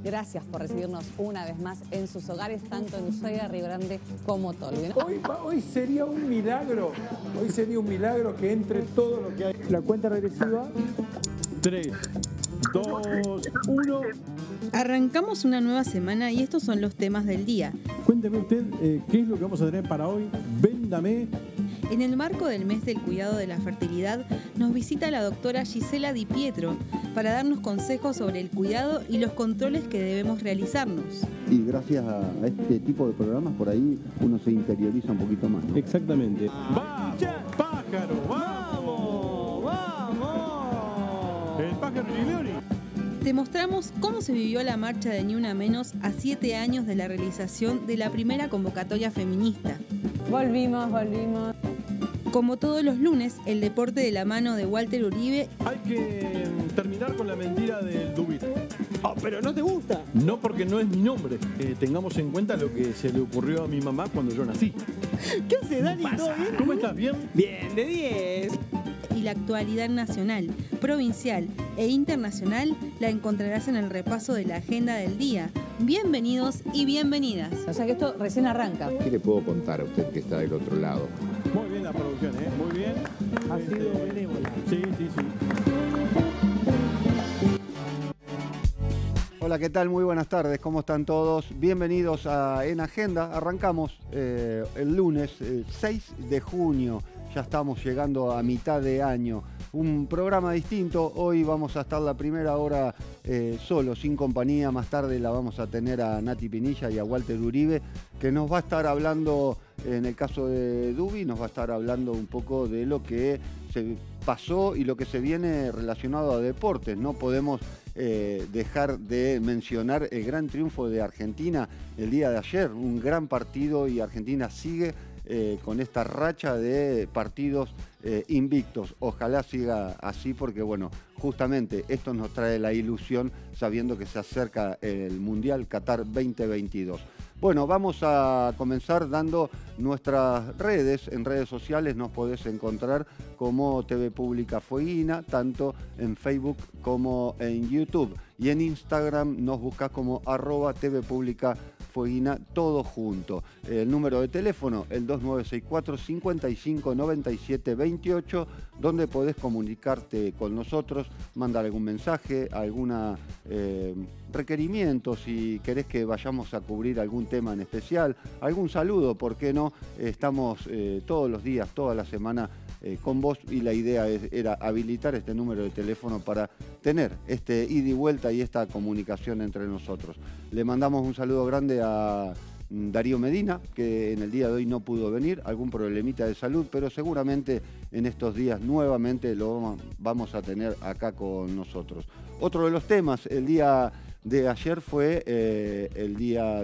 Gracias por recibirnos una vez más en sus hogares, tanto en Ushuaia, Río Grande como Tolwyn. Hoy sería un milagro. Hoy sería un milagro que entre todo lo que hay. La cuenta regresiva. 3, 2, 1. Arrancamos una nueva semana y estos son los temas del día. Cuénteme usted qué es lo que vamos a tener para hoy. Véndame. En el marco del mes del cuidado de la fertilidad, nos visita la doctora Gisela Di Pietro para darnos consejos sobre el cuidado y los controles que debemos realizarnos. Y gracias a este tipo de programas, por ahí uno se interioriza un poquito más, ¿no? Exactamente. ¡Va, pájaro! ¡Vamos! ¡Vamos! El pájaro Giglioli. Te mostramos cómo se vivió la marcha de Ni Una Menos a 7 años de la realización de la primera convocatoria feminista. Volvimos. Como todos los lunes, el deporte de la mano de Walter Uribe. Hay que terminar con la mentira del Dubit. Oh, pero no te gusta. No, porque no es mi nombre. Tengamos en cuenta lo que se le ocurrió a mi mamá cuando yo nací. ¿Qué hace, Dani? ¿Todo bien? ¿Cómo estás? ¿Bien? Bien, de 10. Y la actualidad nacional, provincial e internacional la encontrarás en el repaso de la agenda del día. Bienvenidos y bienvenidas. O sea que esto recién arranca. ¿Qué le puedo contar a usted que está del otro lado? Muy bien la producción, muy bien. Ha sido benévola. Sí. Hola, ¿qué tal? Muy buenas tardes, ¿cómo están todos? Bienvenidos a En Agenda. Arrancamos el lunes 6 de junio, ya estamos llegando a mitad de año. Un programa distinto, hoy vamos a estar la primera hora solo, sin compañía. Más tarde la vamos a tener a Nati Pinilla y a Walter Uribe, que nos va a estar hablando, en el caso de Dubi, nos va a estar hablando un poco de lo que se pasó y lo que se viene relacionado a deportes. No podemos dejar de mencionar el gran triunfo de Argentina el día de ayer, un gran partido, y Argentina sigue con esta racha de partidos invictos. Ojalá siga así, porque bueno, justamente esto nos trae la ilusión sabiendo que se acerca el Mundial Qatar 2022. Bueno, vamos a comenzar dando nuestras redes. En redes sociales nos podés encontrar como TV Pública Fueguina, tanto en Facebook como en YouTube. Y en Instagram nos buscas como @TV Pública Fueguina, todo junto. El número de teléfono, el 2964 55 97 28, donde podés comunicarte con nosotros, mandar algún mensaje, alguna requerimiento, si querés que vayamos a cubrir algún tema en especial, algún saludo, ¿por qué no? Estamos todos los días, toda la semana con vos, y la idea era habilitar este número de teléfono para tener este ida y vuelta y esta comunicación entre nosotros. Le mandamos un saludo grande a Darío Medina, que en el día de hoy no pudo venir, algún problemita de salud, pero seguramente en estos días nuevamente lo vamos a tener acá con nosotros. Otro de los temas, el día de ayer fue el día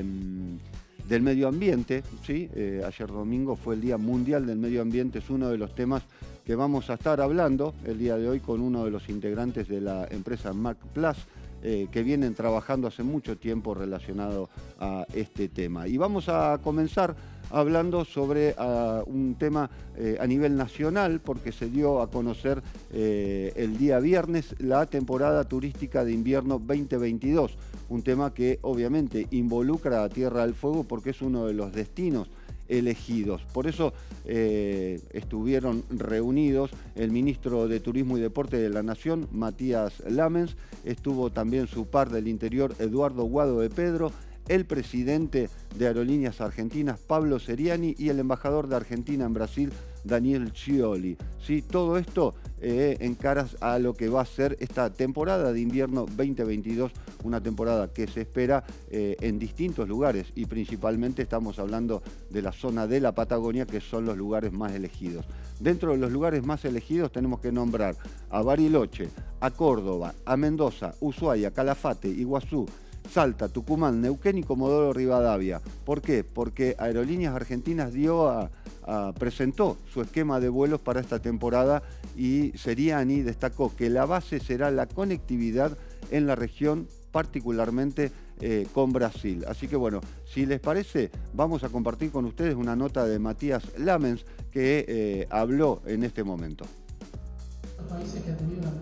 del medio ambiente, ¿sí? Ayer domingo fue el Día Mundial del Medio Ambiente, es uno de los temas que vamos a estar hablando el día de hoy con uno de los integrantes de la empresa Markplus, que vienen trabajando hace mucho tiempo relacionado a este tema. Y vamos a comenzar hablando sobre un tema a nivel nacional, porque se dio a conocer el día viernes la temporada turística de invierno 2022, un tema que obviamente involucra a Tierra del Fuego porque es uno de los destinos elegidos. Por eso estuvieron reunidos el ministro de Turismo y Deporte de la Nación, Matías Lamens, estuvo también su par del Interior, Eduardo Guado de Pedro, el presidente de Aerolíneas Argentinas, Pablo Seriani, y el embajador de Argentina en Brasil, Daniel Scioli. ¿Sí? Todo esto en caras a lo que va a ser esta temporada de invierno 2022, una temporada que se espera en distintos lugares, y principalmente estamos hablando de la zona de la Patagonia, que son los lugares más elegidos. Dentro de los lugares más elegidos tenemos que nombrar a Bariloche, a Córdoba, a Mendoza, Ushuaia, Calafate, Iguazú, Salta, Tucumán, Neuquén y Comodoro Rivadavia. ¿Por qué? Porque Aerolíneas Argentinas presentó su esquema de vuelos para esta temporada, y Seriani destacó que la base será la conectividad en la región, particularmente con Brasil. Así que bueno, si les parece, vamos a compartir con ustedes una nota de Matías Lamens, que habló en este momento. Los países que han tenido la mejor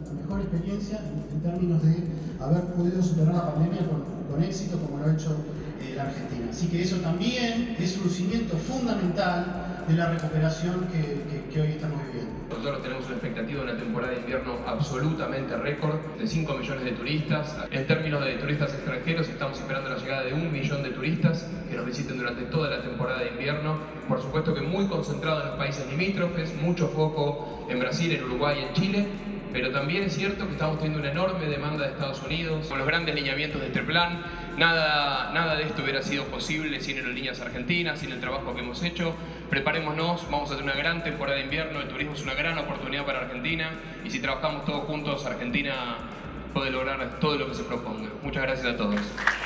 experiencia en términos de haber podido superar la pandemia con éxito, como lo ha hecho la Argentina. Así que eso también es un cimiento fundamental de la recuperación que hoy estamos viviendo. Nosotros tenemos una expectativa de una temporada de invierno absolutamente récord, de 5 millones de turistas. En términos de turistas extranjeros, estamos esperando la llegada de 1 millón de turistas que nos visiten durante toda la temporada de invierno. Por supuesto que muy concentrado en los países limítrofes, mucho foco en Brasil, en Uruguay y en Chile. Pero también es cierto que estamos teniendo una enorme demanda de Estados Unidos. Con los grandes lineamientos de este plan, nada de esto hubiera sido posible sin Aerolíneas Argentinas, sin el trabajo que hemos hecho. Preparémonos, vamos a tener una gran temporada de invierno, el turismo es una gran oportunidad para Argentina y si trabajamos todos juntos, Argentina puede lograr todo lo que se proponga. Muchas gracias a todos.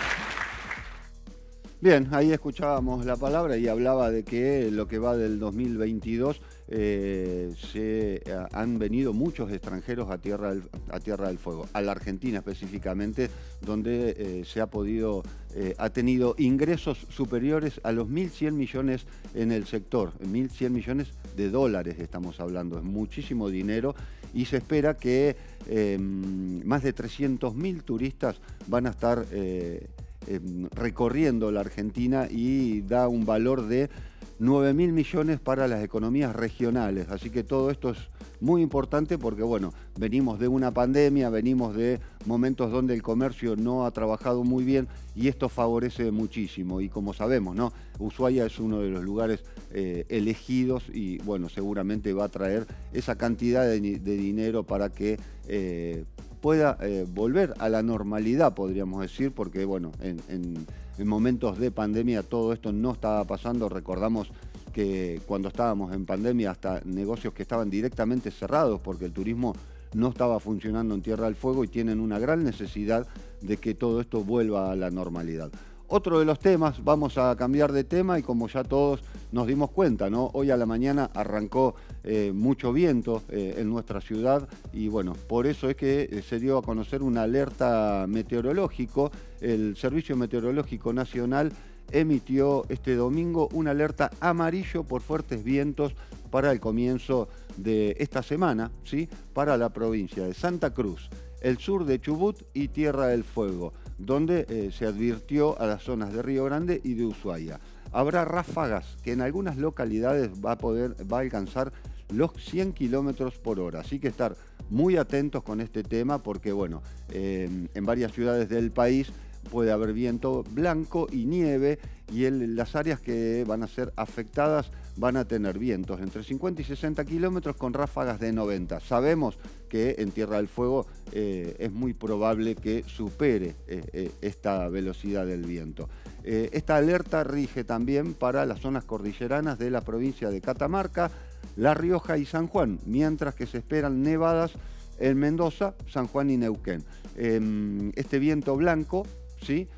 Bien, ahí escuchábamos la palabra y hablaba de que lo que va del 2022 han venido muchos extranjeros a Tierra del Fuego, a la Argentina específicamente, donde ha tenido ingresos superiores a los 1.100 millones en el sector, 1.100 millones de dólares estamos hablando, es muchísimo dinero y se espera que más de 300.000 turistas van a estar recorriendo la Argentina y da un valor de 9.000 millones para las economías regionales. Así que todo esto es muy importante porque, bueno, venimos de una pandemia, venimos de momentos donde el comercio no ha trabajado muy bien y esto favorece muchísimo. Y como sabemos, ¿no? Ushuaia es uno de los lugares elegidos y, bueno, seguramente va a traer esa cantidad de dinero para que pueda volver a la normalidad, podríamos decir, porque, bueno, en momentos de pandemia todo esto no estaba pasando. Recordamos que cuando estábamos en pandemia hasta negocios que estaban directamente cerrados porque el turismo no estaba funcionando en Tierra del Fuego y tienen una gran necesidad de que todo esto vuelva a la normalidad. Otro de los temas, vamos a cambiar de tema y como ya todos nos dimos cuenta, ¿no? Hoy a la mañana arrancó mucho viento en nuestra ciudad y bueno, por eso es que se dio a conocer una alerta meteorológico. El Servicio Meteorológico Nacional emitió este domingo una alerta amarillo por fuertes vientos para el comienzo de esta semana, ¿sí? Para la provincia de Santa Cruz, el sur de Chubut y Tierra del Fuego, donde se advirtió a las zonas de Río Grande y de Ushuaia. Habrá ráfagas que en algunas localidades va a alcanzar los 100 kilómetros por hora. Así que estar muy atentos con este tema porque, bueno, en varias ciudades del país puede haber viento blanco y nieve y las áreas que van a ser afectadas van a tener vientos entre 50 y 60 kilómetros con ráfagas de 90. Sabemos que en Tierra del Fuego es muy probable que supere esta velocidad del viento. Esta alerta rige también para las zonas cordilleranas de la provincia de Catamarca, La Rioja y San Juan, mientras que se esperan nevadas en Mendoza, San Juan y Neuquén. Este viento blanco, ¿sí?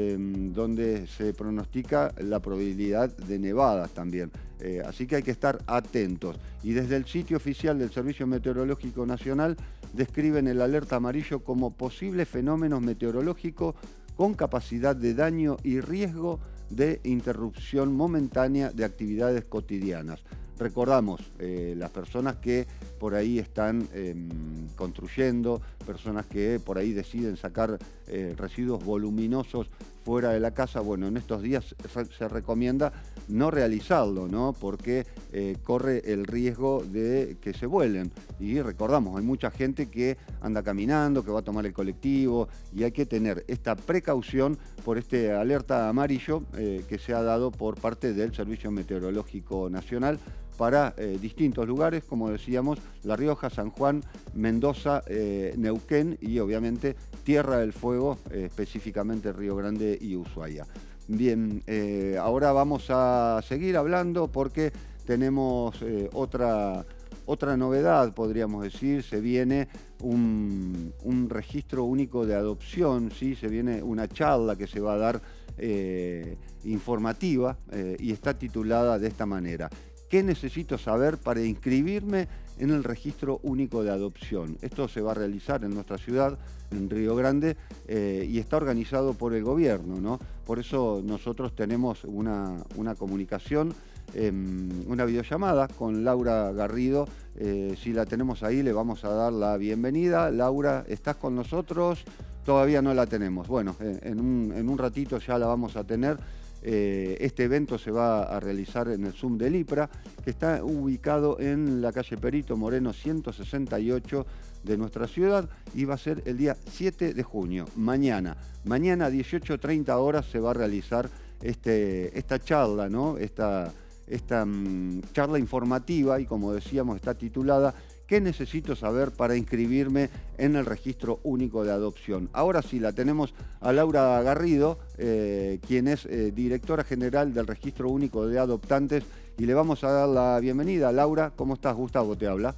Donde se pronostica la probabilidad de nevadas también. Así que hay que estar atentos. Y desde el sitio oficial del Servicio Meteorológico Nacional describen el alerta amarillo como posible fenómeno meteorológico con capacidad de daño y riesgo de interrupción momentánea de actividades cotidianas. Recordamos, las personas que por ahí están construyendo, personas que por ahí deciden sacar residuos voluminosos fuera de la casa, bueno, en estos días se recomienda no realizarlo, ¿no? Porque corre el riesgo de que se vuelen. Y recordamos, hay mucha gente que anda caminando, que va a tomar el colectivo y hay que tener esta precaución por este alerta amarillo que se ha dado por parte del Servicio Meteorológico Nacional para distintos lugares, como decíamos, La Rioja, San Juan, Mendoza, Neuquén y obviamente Tierra del Fuego, específicamente Río Grande y Ushuaia. Bien, ahora vamos a seguir hablando porque tenemos otra novedad, podríamos decir. Se viene un registro único de adopción, ¿sí? Se viene una charla que se va a dar informativa y está titulada de esta manera: ¿qué necesito saber para inscribirme en el registro único de adopción? Esto se va a realizar en nuestra ciudad, en Río Grande, y está organizado por el gobierno, ¿no? Por eso nosotros tenemos una comunicación, una videollamada con Laura Garrido, Si la tenemos ahí, le vamos a dar la bienvenida. Laura, ¿estás con nosotros? Todavía no la tenemos. Bueno, en un ratito ya la vamos a tener. Este evento se va a realizar en el Zoom del IPRA, que está ubicado en la calle Perito Moreno 168 de nuestra ciudad, y va a ser el día 7 de junio, mañana. Mañana a 18:30 horas se va a realizar esta charla, ¿no? Esta charla informativa, y como decíamos está titulada ¿Qué necesito saber para inscribirme en el Registro Único de Adopción? Ahora sí, la tenemos a Laura Garrido, quien es directora general del Registro Único de Adoptantes, y le vamos a dar la bienvenida. Laura, ¿cómo estás? Gustavo te habla.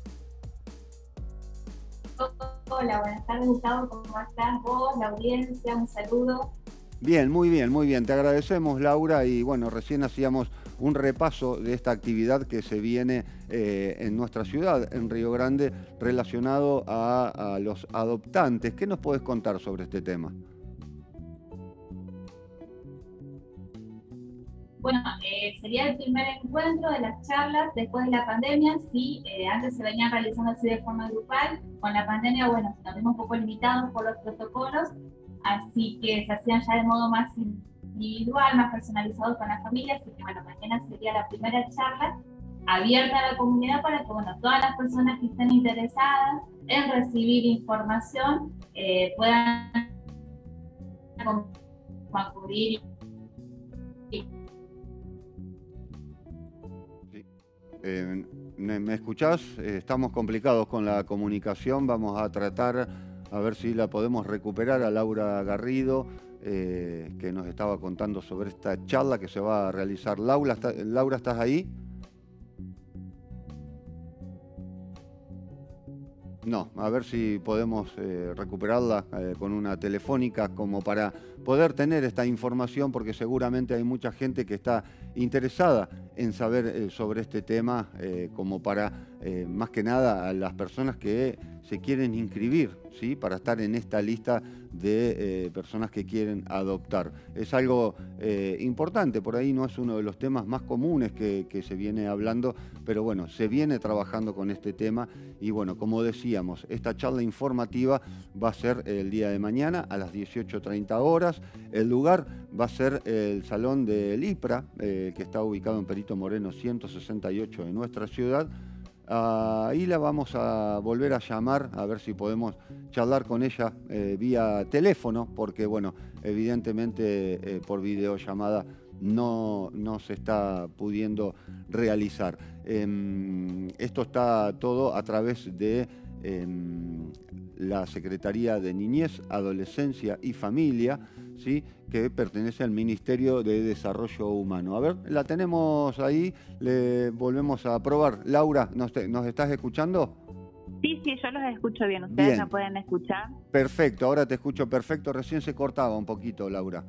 Hola, buenas tardes, Gustavo, ¿cómo estás vos, la audiencia? Un saludo. Bien, muy bien, muy bien. Te agradecemos, Laura, y bueno, recién hacíamos un repaso de esta actividad que se viene en nuestra ciudad, en Río Grande, relacionado a los adoptantes. ¿Qué nos podés contar sobre este tema? Bueno, sería el primer encuentro de las charlas después de la pandemia. Sí, antes se venían realizando así de forma grupal. Con la pandemia, bueno, nos vimos un poco limitados por los protocolos, así que se hacían ya de modo más individual, más personalizado con la familia. Así que bueno, mañana sería la primera charla abierta a la comunidad para que bueno, todas las personas que estén interesadas en recibir información puedan acudir. ¿Me escuchás? Estamos complicados con la comunicación. Vamos a tratar a ver si la podemos recuperar a Laura Garrido, que nos estaba contando sobre esta charla que se va a realizar. Laura, ¿estás ahí? No, a ver si podemos recuperarla con una telefónica como para poder tener esta información, porque seguramente hay mucha gente que está interesada en saber sobre este tema, como para, más que nada, a las personas que se quieren inscribir, ¿sí? Para estar en esta lista de personas que quieren adoptar. Es algo importante, por ahí no es uno de los temas más comunes que se viene hablando, pero bueno, se viene trabajando con este tema y bueno, como decíamos, esta charla informativa va a ser el día de mañana a las 18:30 horas. El lugar va a ser el Salón del IPRA, que está ubicado en Perito Moreno 168 de nuestra ciudad. Ahí la vamos a volver a llamar, a ver si podemos charlar con ella vía teléfono, porque bueno, evidentemente por videollamada no se está pudiendo realizar. Esto está todo a través de la Secretaría de Niñez, Adolescencia y Familia, ¿sí? Que pertenece al Ministerio de Desarrollo Humano. A ver, la tenemos ahí, le volvemos a probar. Laura, ¿nos estás escuchando? Sí, yo los escucho bien. ¿Ustedes bien. Me pueden escuchar? Perfecto, ahora te escucho perfecto. Recién se cortaba un poquito, Laura.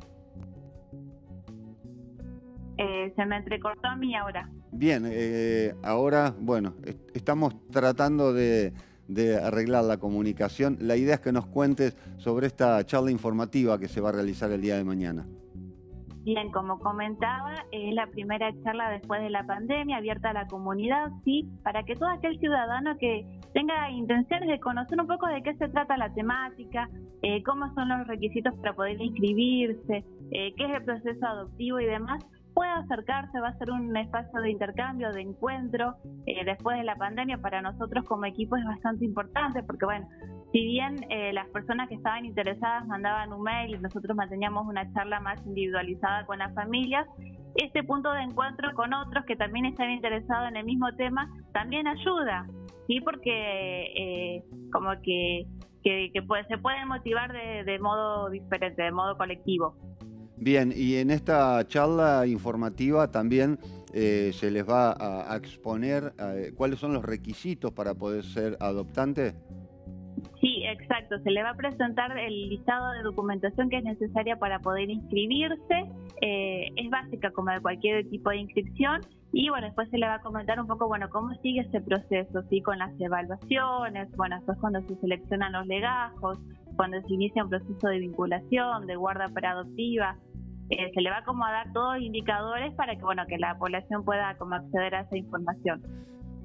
Se me entrecortó a mí ahora. Bien, ahora, bueno, estamos tratando de arreglar la comunicación. La idea es que nos cuentes sobre esta charla informativa que se va a realizar el día de mañana. Bien, como comentaba, es la primera charla después de la pandemia, abierta a la comunidad, sí, para que todo aquel ciudadano que tenga intenciones de conocer un poco de qué se trata la temática, cómo son los requisitos para poder inscribirse, qué es el proceso adoptivo y demás, pueda acercarse. Va a ser un espacio de intercambio, de encuentro. Después de la pandemia, para nosotros como equipo es bastante importante, porque bueno, si bien las personas que estaban interesadas mandaban un mail y nosotros manteníamos una charla más individualizada con las familias, este punto de encuentro con otros que también están interesados en el mismo tema también ayuda, ¿sí? Porque como que se pueden motivar de modo diferente, de modo colectivo. Bien, y en esta charla informativa también se les va a exponer cuáles son los requisitos para poder ser adoptante. Sí, exacto. Se le va a presentar el listado de documentación que es necesaria para poder inscribirse. Es básica como de cualquier tipo de inscripción. Y bueno, después se le va a comentar un poco, bueno, cómo sigue ese proceso, ¿sí? Con las evaluaciones, bueno, después cuando se seleccionan los legajos, cuando se inicia un proceso de vinculación, de guarda preadoptiva. Se le va a dar todos los indicadores para que, bueno, que la población pueda como acceder a esa información.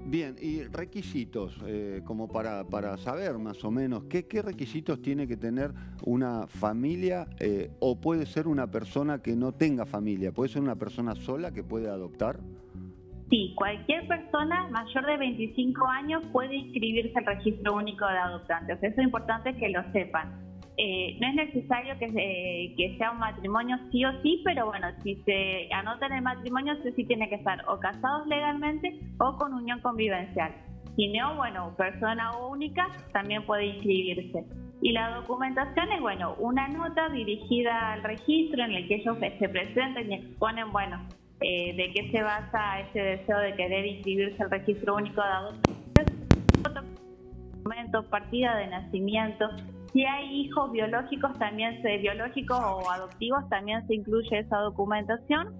Bien, y requisitos, como para saber más o menos, ¿qué requisitos tiene que tener una familia o puede ser una persona que no tenga familia? ¿Puede ser una persona sola que puede adoptar? Sí, cualquier persona mayor de 25 años puede inscribirse al registro único de adoptantes. Eso es importante que lo sepan. No es necesario que sea un matrimonio sí o sí, pero bueno, si se anota en el matrimonio, sí tiene que estar o casados legalmente o con unión convivencial. Si no, bueno, persona única también puede inscribirse. Y la documentación es, bueno, una nota dirigida al registro en el que ellos se presenten y exponen, bueno, de qué se basa ese deseo de querer inscribirse al registro único de adoptantes, documentos, partida de nacimiento. Si hay hijos biológicos, biológicos o adoptivos, también se incluye esa documentación.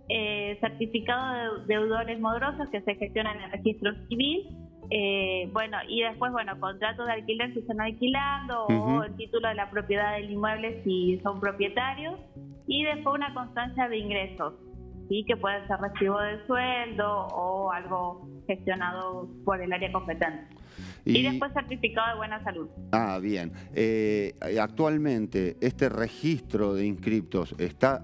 Certificado de deudores morosos que se gestiona en el registro civil. Bueno, y después, bueno, contratos de alquiler si están alquilando o el título de la propiedad del inmueble si son propietarios. Y después una constancia de ingresos, ¿sí? Que puede ser recibo de sueldo o algo gestionado por el área competente. Y después certificado de buena salud. Ah, bien. Actualmente, ¿este registro de inscriptos está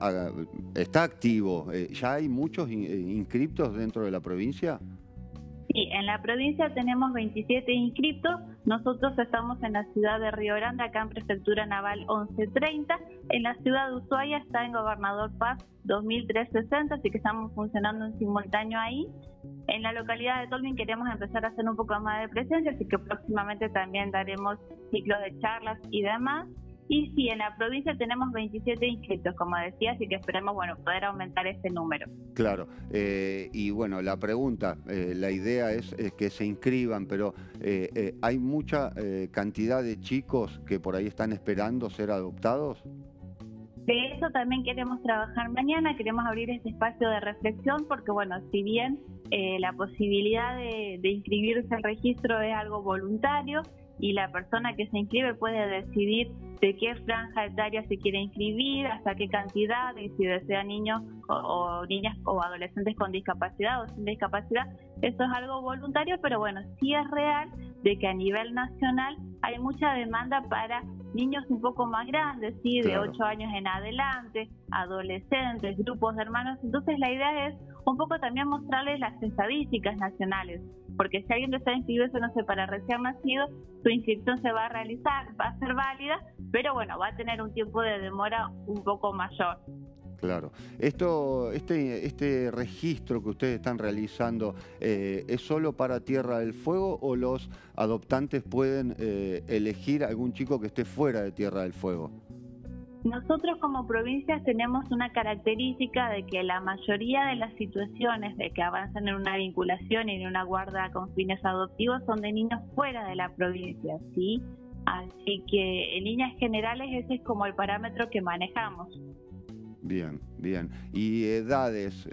activo? ¿Ya hay muchos inscriptos dentro de la provincia? Sí, en la provincia tenemos 27 inscriptos. Nosotros estamos en la ciudad de Río Grande, acá en Prefectura Naval 1130. En la ciudad de Ushuaia está en Gobernador Paz 2360, así que estamos funcionando en simultáneo ahí. En la localidad de Tolwyn queremos empezar a hacer un poco más de presencia, así que próximamente también daremos ciclos de charlas y demás. Y sí, en la provincia tenemos 27 inscritos, como decía, así que esperemos, bueno, poder aumentar ese número. Claro, y bueno, la pregunta, la idea es que se inscriban, pero ¿hay mucha cantidad de chicos que por ahí están esperando ser adoptados? De eso también queremos trabajar mañana, queremos abrir este espacio de reflexión porque, bueno, si bien la posibilidad de inscribirse al registro es algo voluntario y la persona que se inscribe puede decidir de qué franja etaria se quiere inscribir, hasta qué cantidad, y si desea niños o niñas o adolescentes con discapacidad o sin discapacidad, eso es algo voluntario, pero bueno, sí es real de que a nivel nacional hay mucha demanda para niños un poco más grandes, ¿sí? De 8 años en adelante, adolescentes, grupos de hermanos. Entonces la idea es un poco también mostrarles las estadísticas nacionales, porque si alguien desea inscribirse, no sé, para recién nacido, su inscripción se va a realizar, va a ser válida, pero bueno, va a tener un tiempo de demora un poco mayor. Claro. Este registro que ustedes están realizando, ¿es solo para Tierra del Fuego o los adoptantes pueden elegir algún chico que esté fuera de Tierra del Fuego? Nosotros como provincias tenemos una característica de que la mayoría de las situaciones de que avanzan en una vinculación y en una guarda con fines adoptivos son de niños fuera de la provincia, ¿sí? Así que en líneas generales ese es como el parámetro que manejamos. Bien, bien. Y edades,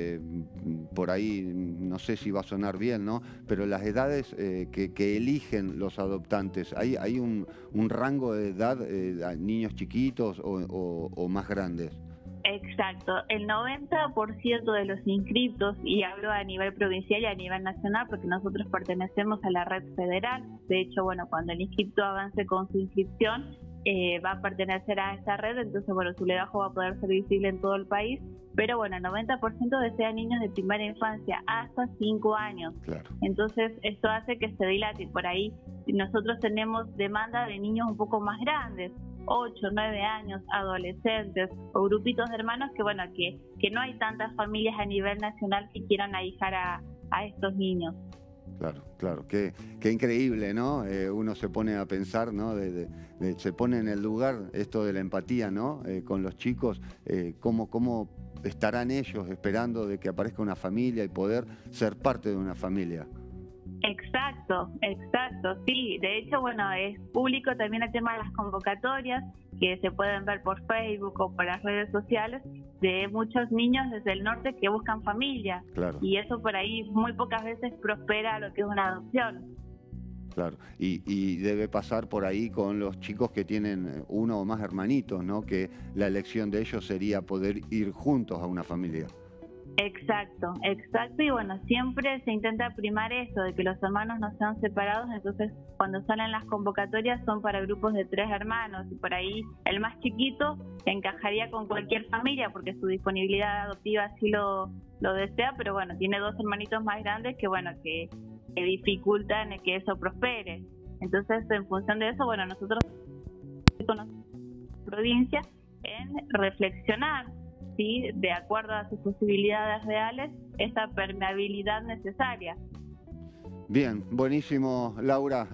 por ahí, no sé si va a sonar bien, ¿no? Pero las edades que eligen los adoptantes, ¿hay un rango de edad, niños chiquitos o más grandes? Exacto, el 90% de los inscriptos, y hablo a nivel provincial y a nivel nacional porque nosotros pertenecemos a la red federal, de hecho, bueno, cuando el inscripto avance con su inscripción, va a pertenecer a esta red, entonces bueno, su legajo va a poder ser visible en todo el país, pero bueno, el 90% desean niños de primera infancia hasta 5 años. Claro. Entonces esto hace que se dilate. Por ahí nosotros tenemos demanda de niños un poco más grandes, 8, 9 años, adolescentes o grupitos de hermanos que bueno, que no hay tantas familias a nivel nacional que quieran ahijar a estos niños. Claro, claro, qué increíble, ¿no? Uno se pone a pensar, ¿no? Se pone en el lugar esto de la empatía, ¿no? Con los chicos, cómo estarán ellos esperando de que aparezca una familia y poder ser parte de una familia. Exacto, sí. De hecho, bueno, es público también el tema de las convocatorias que se pueden ver por Facebook o por las redes sociales de muchos niños desde el norte que buscan familia. Claro. Y eso por ahí muy pocas veces prospera lo que es una adopción. Claro, y debe pasar por ahí con los chicos que tienen uno o más hermanitos, ¿no? Que la elección de ellos sería poder ir juntos a una familia. Exacto. Y bueno, siempre se intenta primar eso, de que los hermanos no sean separados. Entonces, cuando salen las convocatorias son para grupos de 3 hermanos. Y por ahí el más chiquito encajaría con cualquier familia porque su disponibilidad adoptiva así lo desea. Pero bueno, tiene 2 hermanitos más grandes que dificultan que eso prospere. Entonces, en función de eso, bueno, nosotros con la provincia en reflexionar, ¿sí?, de acuerdo a sus posibilidades reales, esa permeabilidad necesaria. Bien, buenísimo, Laura.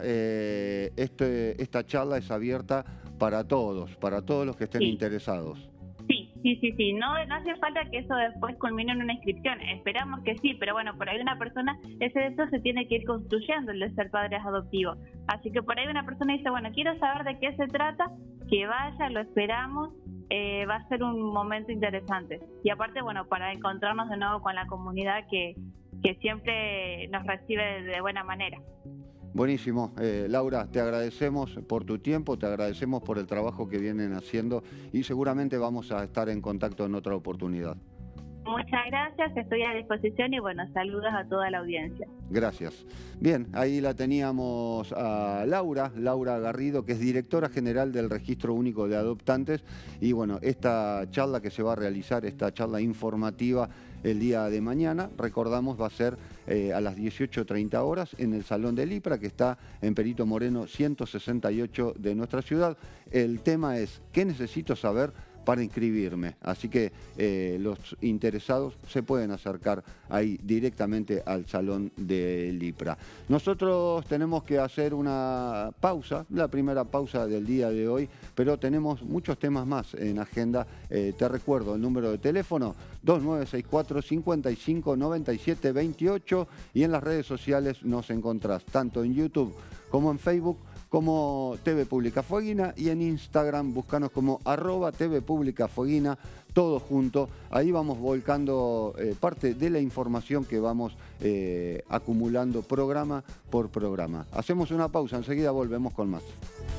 Esta charla es abierta para todos los que estén interesados. Sí. No hace falta que eso después culmine en una inscripción. Esperamos que sí, pero bueno, por ahí una persona, eso se tiene que ir construyendo, el de ser padres adoptivos. Así que por ahí una persona dice, bueno, quiero saber de qué se trata, que vaya, lo esperamos. Va a ser un momento interesante. Y aparte, bueno, para encontrarnos de nuevo con la comunidad que siempre nos recibe de buena manera. Buenísimo. Laura, te agradecemos por tu tiempo, te agradecemos por el trabajo que vienen haciendo y seguramente vamos a estar en contacto en otra oportunidad. Muchas gracias, estoy a disposición y bueno, saludos a toda la audiencia. Gracias. Bien, ahí la teníamos a Laura Garrido, que es directora general del Registro Único de Adoptantes. Y bueno, esta charla que se va a realizar, esta charla informativa el día de mañana, recordamos, va a ser a las 18:30 horas en el Salón del IPRA, que está en Perito Moreno 168 de nuestra ciudad. El tema es, ¿qué necesito saber para inscribirme? Así que los interesados se pueden acercar ahí directamente al Salón del IPRA. Nosotros tenemos que hacer una pausa, la primera pausa del día de hoy, pero tenemos muchos temas más en agenda. Te recuerdo el número de teléfono 2964 55 97 28 y en las redes sociales nos encontrás tanto en YouTube como en Facebook como TV Pública Fueguina, y en Instagram búscanos como @TV Pública Fueguina, todo junto. Ahí vamos volcando parte de la información que vamos acumulando programa por programa. Hacemos una pausa, enseguida volvemos con más.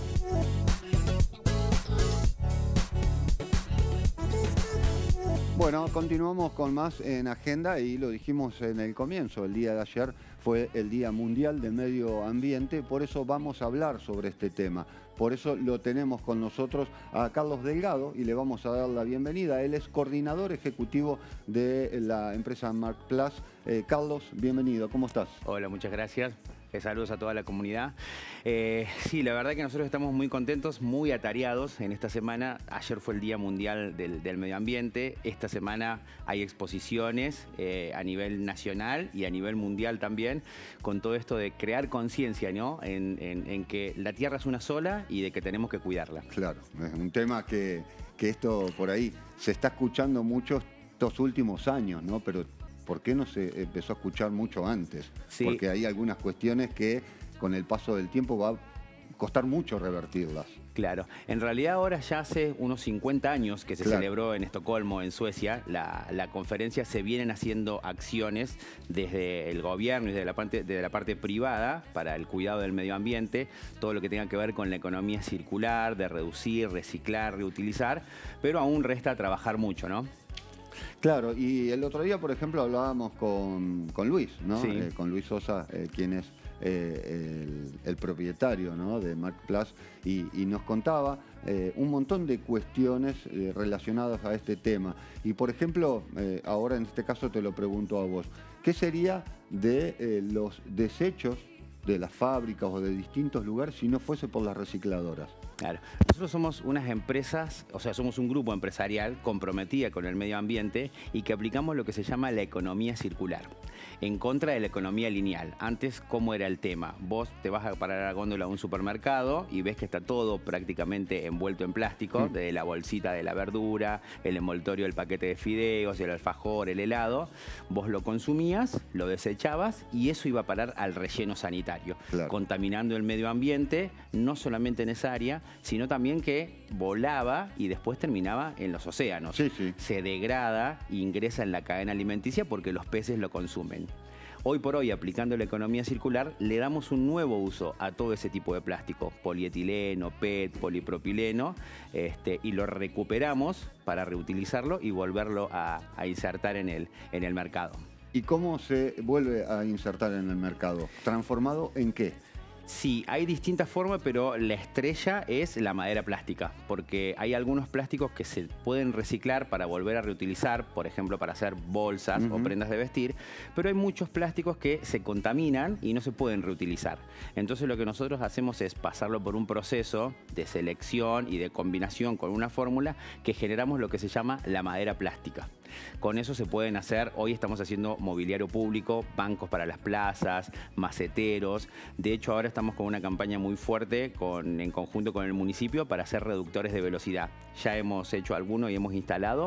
Bueno, continuamos con más en agenda y lo dijimos en el comienzo. El día de ayer fue el Día Mundial del Medio Ambiente, por eso vamos a hablar sobre este tema. Por eso lo tenemos con nosotros a Carlos Delgado y le vamos a dar la bienvenida. Él es coordinador ejecutivo de la empresa Marketplace. Carlos, bienvenido, ¿cómo estás? Hola, muchas gracias. Saludos a toda la comunidad. Sí, la verdad que nosotros estamos muy contentos, muy atareados en esta semana. Ayer fue el Día Mundial del Medio Ambiente. Esta semana hay exposiciones a nivel nacional y a nivel mundial también, con todo esto de crear conciencia, ¿no? En que la tierra es una sola y de que tenemos que cuidarla. Claro, es un tema que esto por ahí se está escuchando mucho estos últimos años, ¿no? Pero ¿por qué no se empezó a escuchar mucho antes? Sí. Porque hay algunas cuestiones que con el paso del tiempo va a costar mucho revertirlas. Claro. En realidad ahora ya hace unos 50 años que se celebró en Estocolmo, en Suecia, la conferencia. Se vienen haciendo acciones desde el gobierno y desde la parte privada para el cuidado del medio ambiente, todo lo que tenga que ver con la economía circular, de reducir, reciclar, reutilizar, pero aún resta trabajar mucho, ¿no? Claro, y el otro día, por ejemplo, hablábamos con Luis, ¿no? Sí. Con Luis Sosa, quien es el propietario, ¿no?, de Marketplace, y nos contaba un montón de cuestiones relacionadas a este tema. Y, por ejemplo, ahora en este caso te lo pregunto a vos, ¿qué sería de los desechos de las fábricas o de distintos lugares si no fuese por las recicladoras? Claro. Nosotros somos unas empresas, o sea, somos un grupo empresarial comprometida con el medio ambiente y que aplicamos lo que se llama la economía circular, en contra de la economía lineal. Antes, ¿cómo era el tema? Vos te vas a parar a la góndola de un supermercado y ves que está todo prácticamente envuelto en plástico, de la bolsita de la verdura, el envoltorio del paquete de fideos, el alfajor, el helado. Vos lo consumías, lo desechabas y eso iba a parar al relleno sanitario, contaminando el medio ambiente, no solamente en esa área, sino también que volaba y después terminaba en los océanos. Se degrada e ingresa en la cadena alimenticia porque los peces lo consumen. Hoy por hoy, aplicando la economía circular, le damos un nuevo uso a todo ese tipo de plástico, polietileno, PET, polipropileno, y lo recuperamos para reutilizarlo y volverlo a insertar en el mercado. ¿Y cómo se vuelve a insertar en el mercado? ¿Transformado en qué? Sí, hay distintas formas, pero la estrella es la madera plástica, porque hay algunos plásticos que se pueden reciclar para volver a reutilizar, por ejemplo, para hacer bolsas o prendas de vestir, pero hay muchos plásticos que se contaminan y no se pueden reutilizar. Entonces lo que nosotros hacemos es pasarlo por un proceso de selección y de combinación con una fórmula que generamos lo que se llama la madera plástica. Con eso se pueden hacer, hoy estamos haciendo mobiliario público, bancos para las plazas, maceteros. De hecho, ahora estamos con una campaña muy fuerte en conjunto con el municipio para hacer reductores de velocidad. Ya hemos hecho alguno y hemos instalado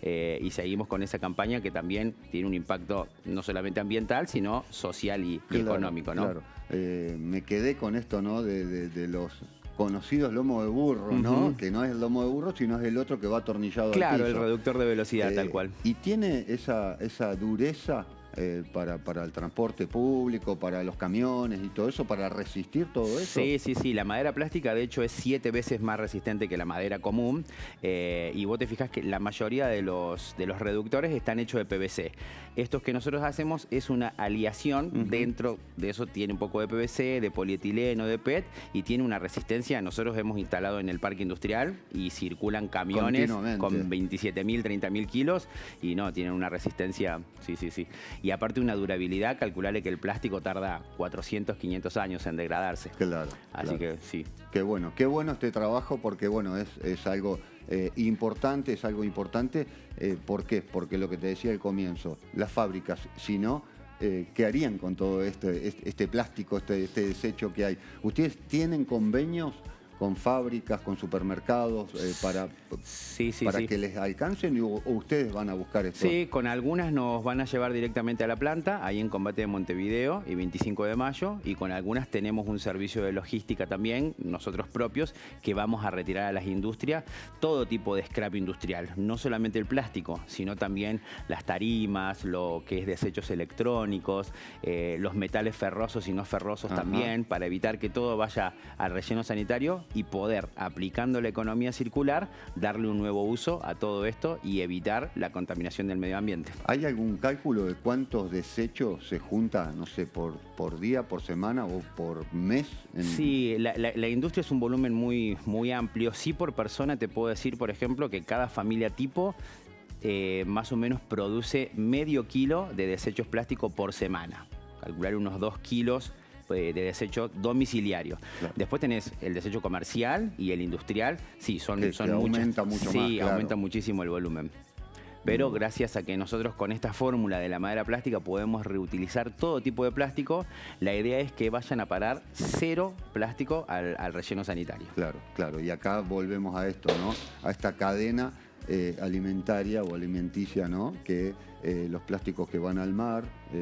y seguimos con esa campaña que también tiene un impacto no solamente ambiental, sino social y económico, ¿no? Claro. Me quedé con esto, ¿no? De los conocidos lomo de burro, ¿no? Que no es el lomo de burro, sino es el otro que va atornillado al piso. Claro, el reductor de velocidad, tal cual. Y tiene esa dureza para el transporte público, para los camiones y todo eso, para resistir todo eso. Sí. La madera plástica, de hecho, es 7 veces más resistente que la madera común. Y vos te fijas que la mayoría de los reductores están hechos de PVC. Estos que nosotros hacemos es una aleación. Dentro de eso tiene un poco de PVC, de polietileno, de PET, y tiene una resistencia. Nosotros hemos instalado en el parque industrial y circulan camiones con 27.000, 30.000 kilos y no, tienen una resistencia, sí. Y aparte una durabilidad, calcularle que el plástico tarda 400, 500 años en degradarse. Claro. Así que sí. Qué bueno este trabajo, porque bueno, es algo importante, es algo importante. ¿Por qué? Porque lo que te decía al comienzo, las fábricas, si no, ¿qué harían con todo este plástico, este desecho que hay? ¿Ustedes tienen convenios con fábricas, con supermercados, para que les alcancen o ustedes van a buscar esto? Sí, con algunas nos van a llevar directamente a la planta, ahí en Combate de Montevideo y 25 de mayo, y con algunas tenemos un servicio de logística también, nosotros propios, que vamos a retirar a las industrias todo tipo de scrap industrial, no solamente el plástico, sino también las tarimas, lo que es desechos electrónicos, los metales ferrosos y no ferrosos también, para evitar que todo vaya al relleno sanitario y poder, aplicando la economía circular, darle un nuevo uso a todo esto y evitar la contaminación del medio ambiente. ¿Hay algún cálculo de cuántos desechos se junta, no sé, por día, por semana o por mes? Sí, la industria es un volumen muy amplio. Sí, por persona te puedo decir, por ejemplo, que cada familia tipo más o menos produce medio kilo de desechos plásticos por semana. Calcular unos 2 kilos de desecho domiciliario. Claro. Después tenés el desecho comercial y el industrial. Sí, son muchos. Aumenta mucho más. Sí, aumenta muchísimo el volumen. Pero gracias a que nosotros con esta fórmula de la madera plástica podemos reutilizar todo tipo de plástico, la idea es que vayan a parar 0 plástico al relleno sanitario. Claro. Y acá volvemos a esto, ¿no? A esta cadena alimentaria o alimenticia, ¿no? Que los plásticos que van al mar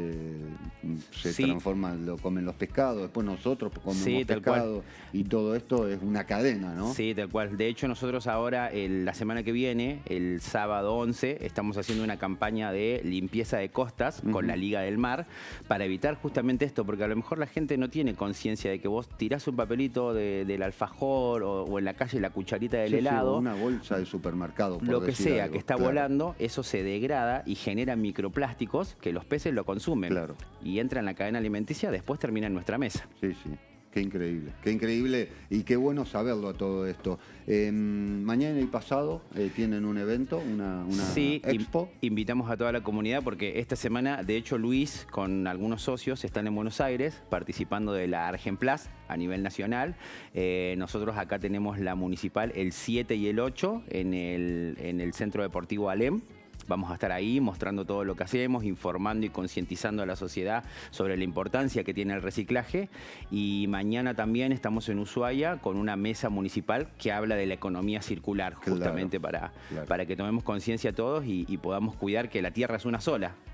se transforman, lo comen los pescados, después nosotros comemos pescado y todo esto es una cadena, ¿no? Sí, tal cual. De hecho, nosotros ahora, la semana que viene, el sábado 11, estamos haciendo una campaña de limpieza de costas con la Liga del Mar para evitar justamente esto, porque a lo mejor la gente no tiene conciencia de que vos tirás un papelito del alfajor o en la calle la cucharita del helado. Una bolsa de supermercado, por lo que sea algo, que está volando, eso se degrada y genera microplásticos que los peces lo consumen. Claro. Y entra en la cadena alimenticia, después termina en nuestra mesa. Sí. Qué increíble y qué bueno saberlo a todo esto. Mañana y pasado tienen un evento, una expo. Invitamos a toda la comunidad porque esta semana, de hecho, Luis con algunos socios están en Buenos Aires participando de la Argenplaz a nivel nacional. Nosotros acá tenemos la municipal el 7 y el 8 en el Centro Deportivo Alem. Vamos a estar ahí mostrando todo lo que hacemos, informando y concientizando a la sociedad sobre la importancia que tiene el reciclaje. Y mañana también estamos en Ushuaia con una mesa municipal que habla de la economía circular, justamente para que tomemos conciencia todos y podamos cuidar que la tierra es una sola.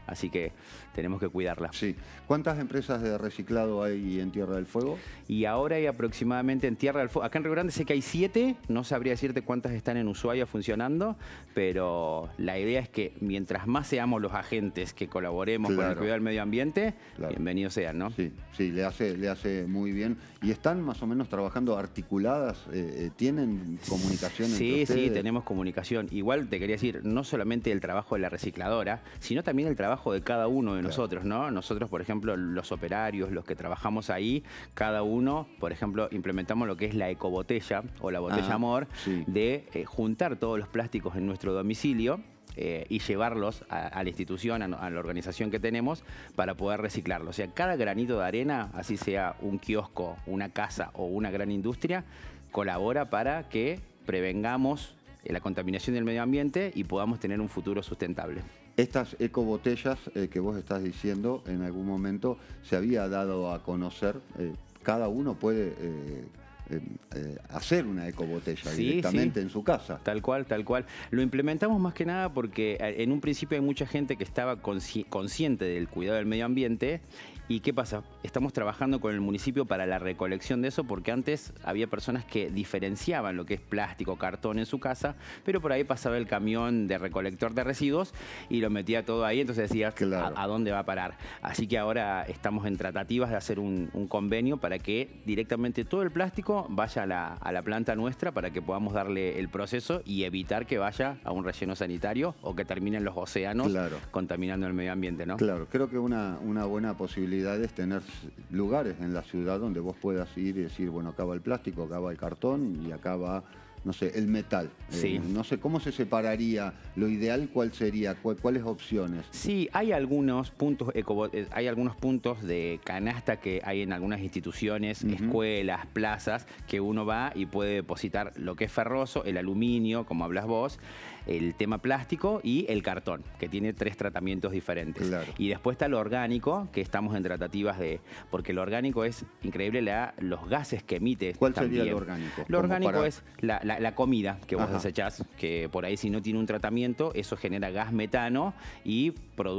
así que tenemos que cuidarla. Sí. ¿Cuántas empresas de reciclado hay en Tierra del Fuego? Y ahora hay aproximadamente en Tierra del Fuego, acá en Río Grande sé que hay 7, no sabría decirte cuántas están en Ushuaia funcionando, pero la idea es que mientras más seamos los agentes que colaboremos con el cuidado del medio ambiente, bienvenidos sean, ¿no? Sí, sí, le hace muy bien. ¿Y están más o menos trabajando articuladas? ¿Tienen comunicación entre ustedes? Sí, tenemos comunicación. Igual te quería decir, no solamente el trabajo de la recicladora, sino también el trabajo de cada uno de nosotros, ¿no? Nosotros, por ejemplo, los operarios, los que trabajamos ahí, cada uno, por ejemplo, implementamos lo que es la ecobotella o la botella amor, de juntar todos los plásticos en nuestro domicilio y llevarlos a la institución, a la organización que tenemos, para poder reciclarlo. O sea, cada granito de arena, así sea un kiosco, una casa o una gran industria, colabora para que prevengamos la contaminación del medio ambiente y podamos tener un futuro sustentable. Estas ecobotellas que vos estás diciendo, en algún momento se había dado a conocer, cada uno puede hacer una ecobotella directamente en su casa. Tal cual, tal cual. Lo implementamos más que nada porque en un principio hay mucha gente que estaba consciente del cuidado del medio ambiente. ¿Y qué pasa? Estamos trabajando con el municipio para la recolección de eso, porque antes había personas que diferenciaban lo que es plástico, cartón en su casa, pero por ahí pasaba el camión de recolector de residuos y lo metía todo ahí, entonces decías, ¿a dónde va a parar? Así que ahora estamos en tratativas de hacer un convenio para que directamente todo el plástico vaya a la planta nuestra, para que podamos darle el proceso y evitar que vaya a un relleno sanitario o que terminen los océanos contaminando el medio ambiente, ¿no? Claro, creo que una buena posibilidad es tener lugares en la ciudad donde vos puedas ir y decir, bueno, acá va el plástico, acá va el cartón y acá va, no sé, el metal. No sé, ¿cómo se separaría? Lo ideal, ¿cuál sería? ¿Cuáles opciones? Sí, hay algunos puntos de canasta que hay en algunas instituciones, escuelas, plazas, que uno va y puede depositar lo que es ferroso, el aluminio, como hablas vos, el tema plástico y el cartón, que tiene 3 tratamientos diferentes. Y después está lo orgánico, que estamos en tratativas de... Porque lo orgánico es increíble los gases que emite. ¿Cuál sería lo orgánico? Lo orgánico es la comida que vos desechás, que por ahí si no tiene un tratamiento, eso genera gas metano y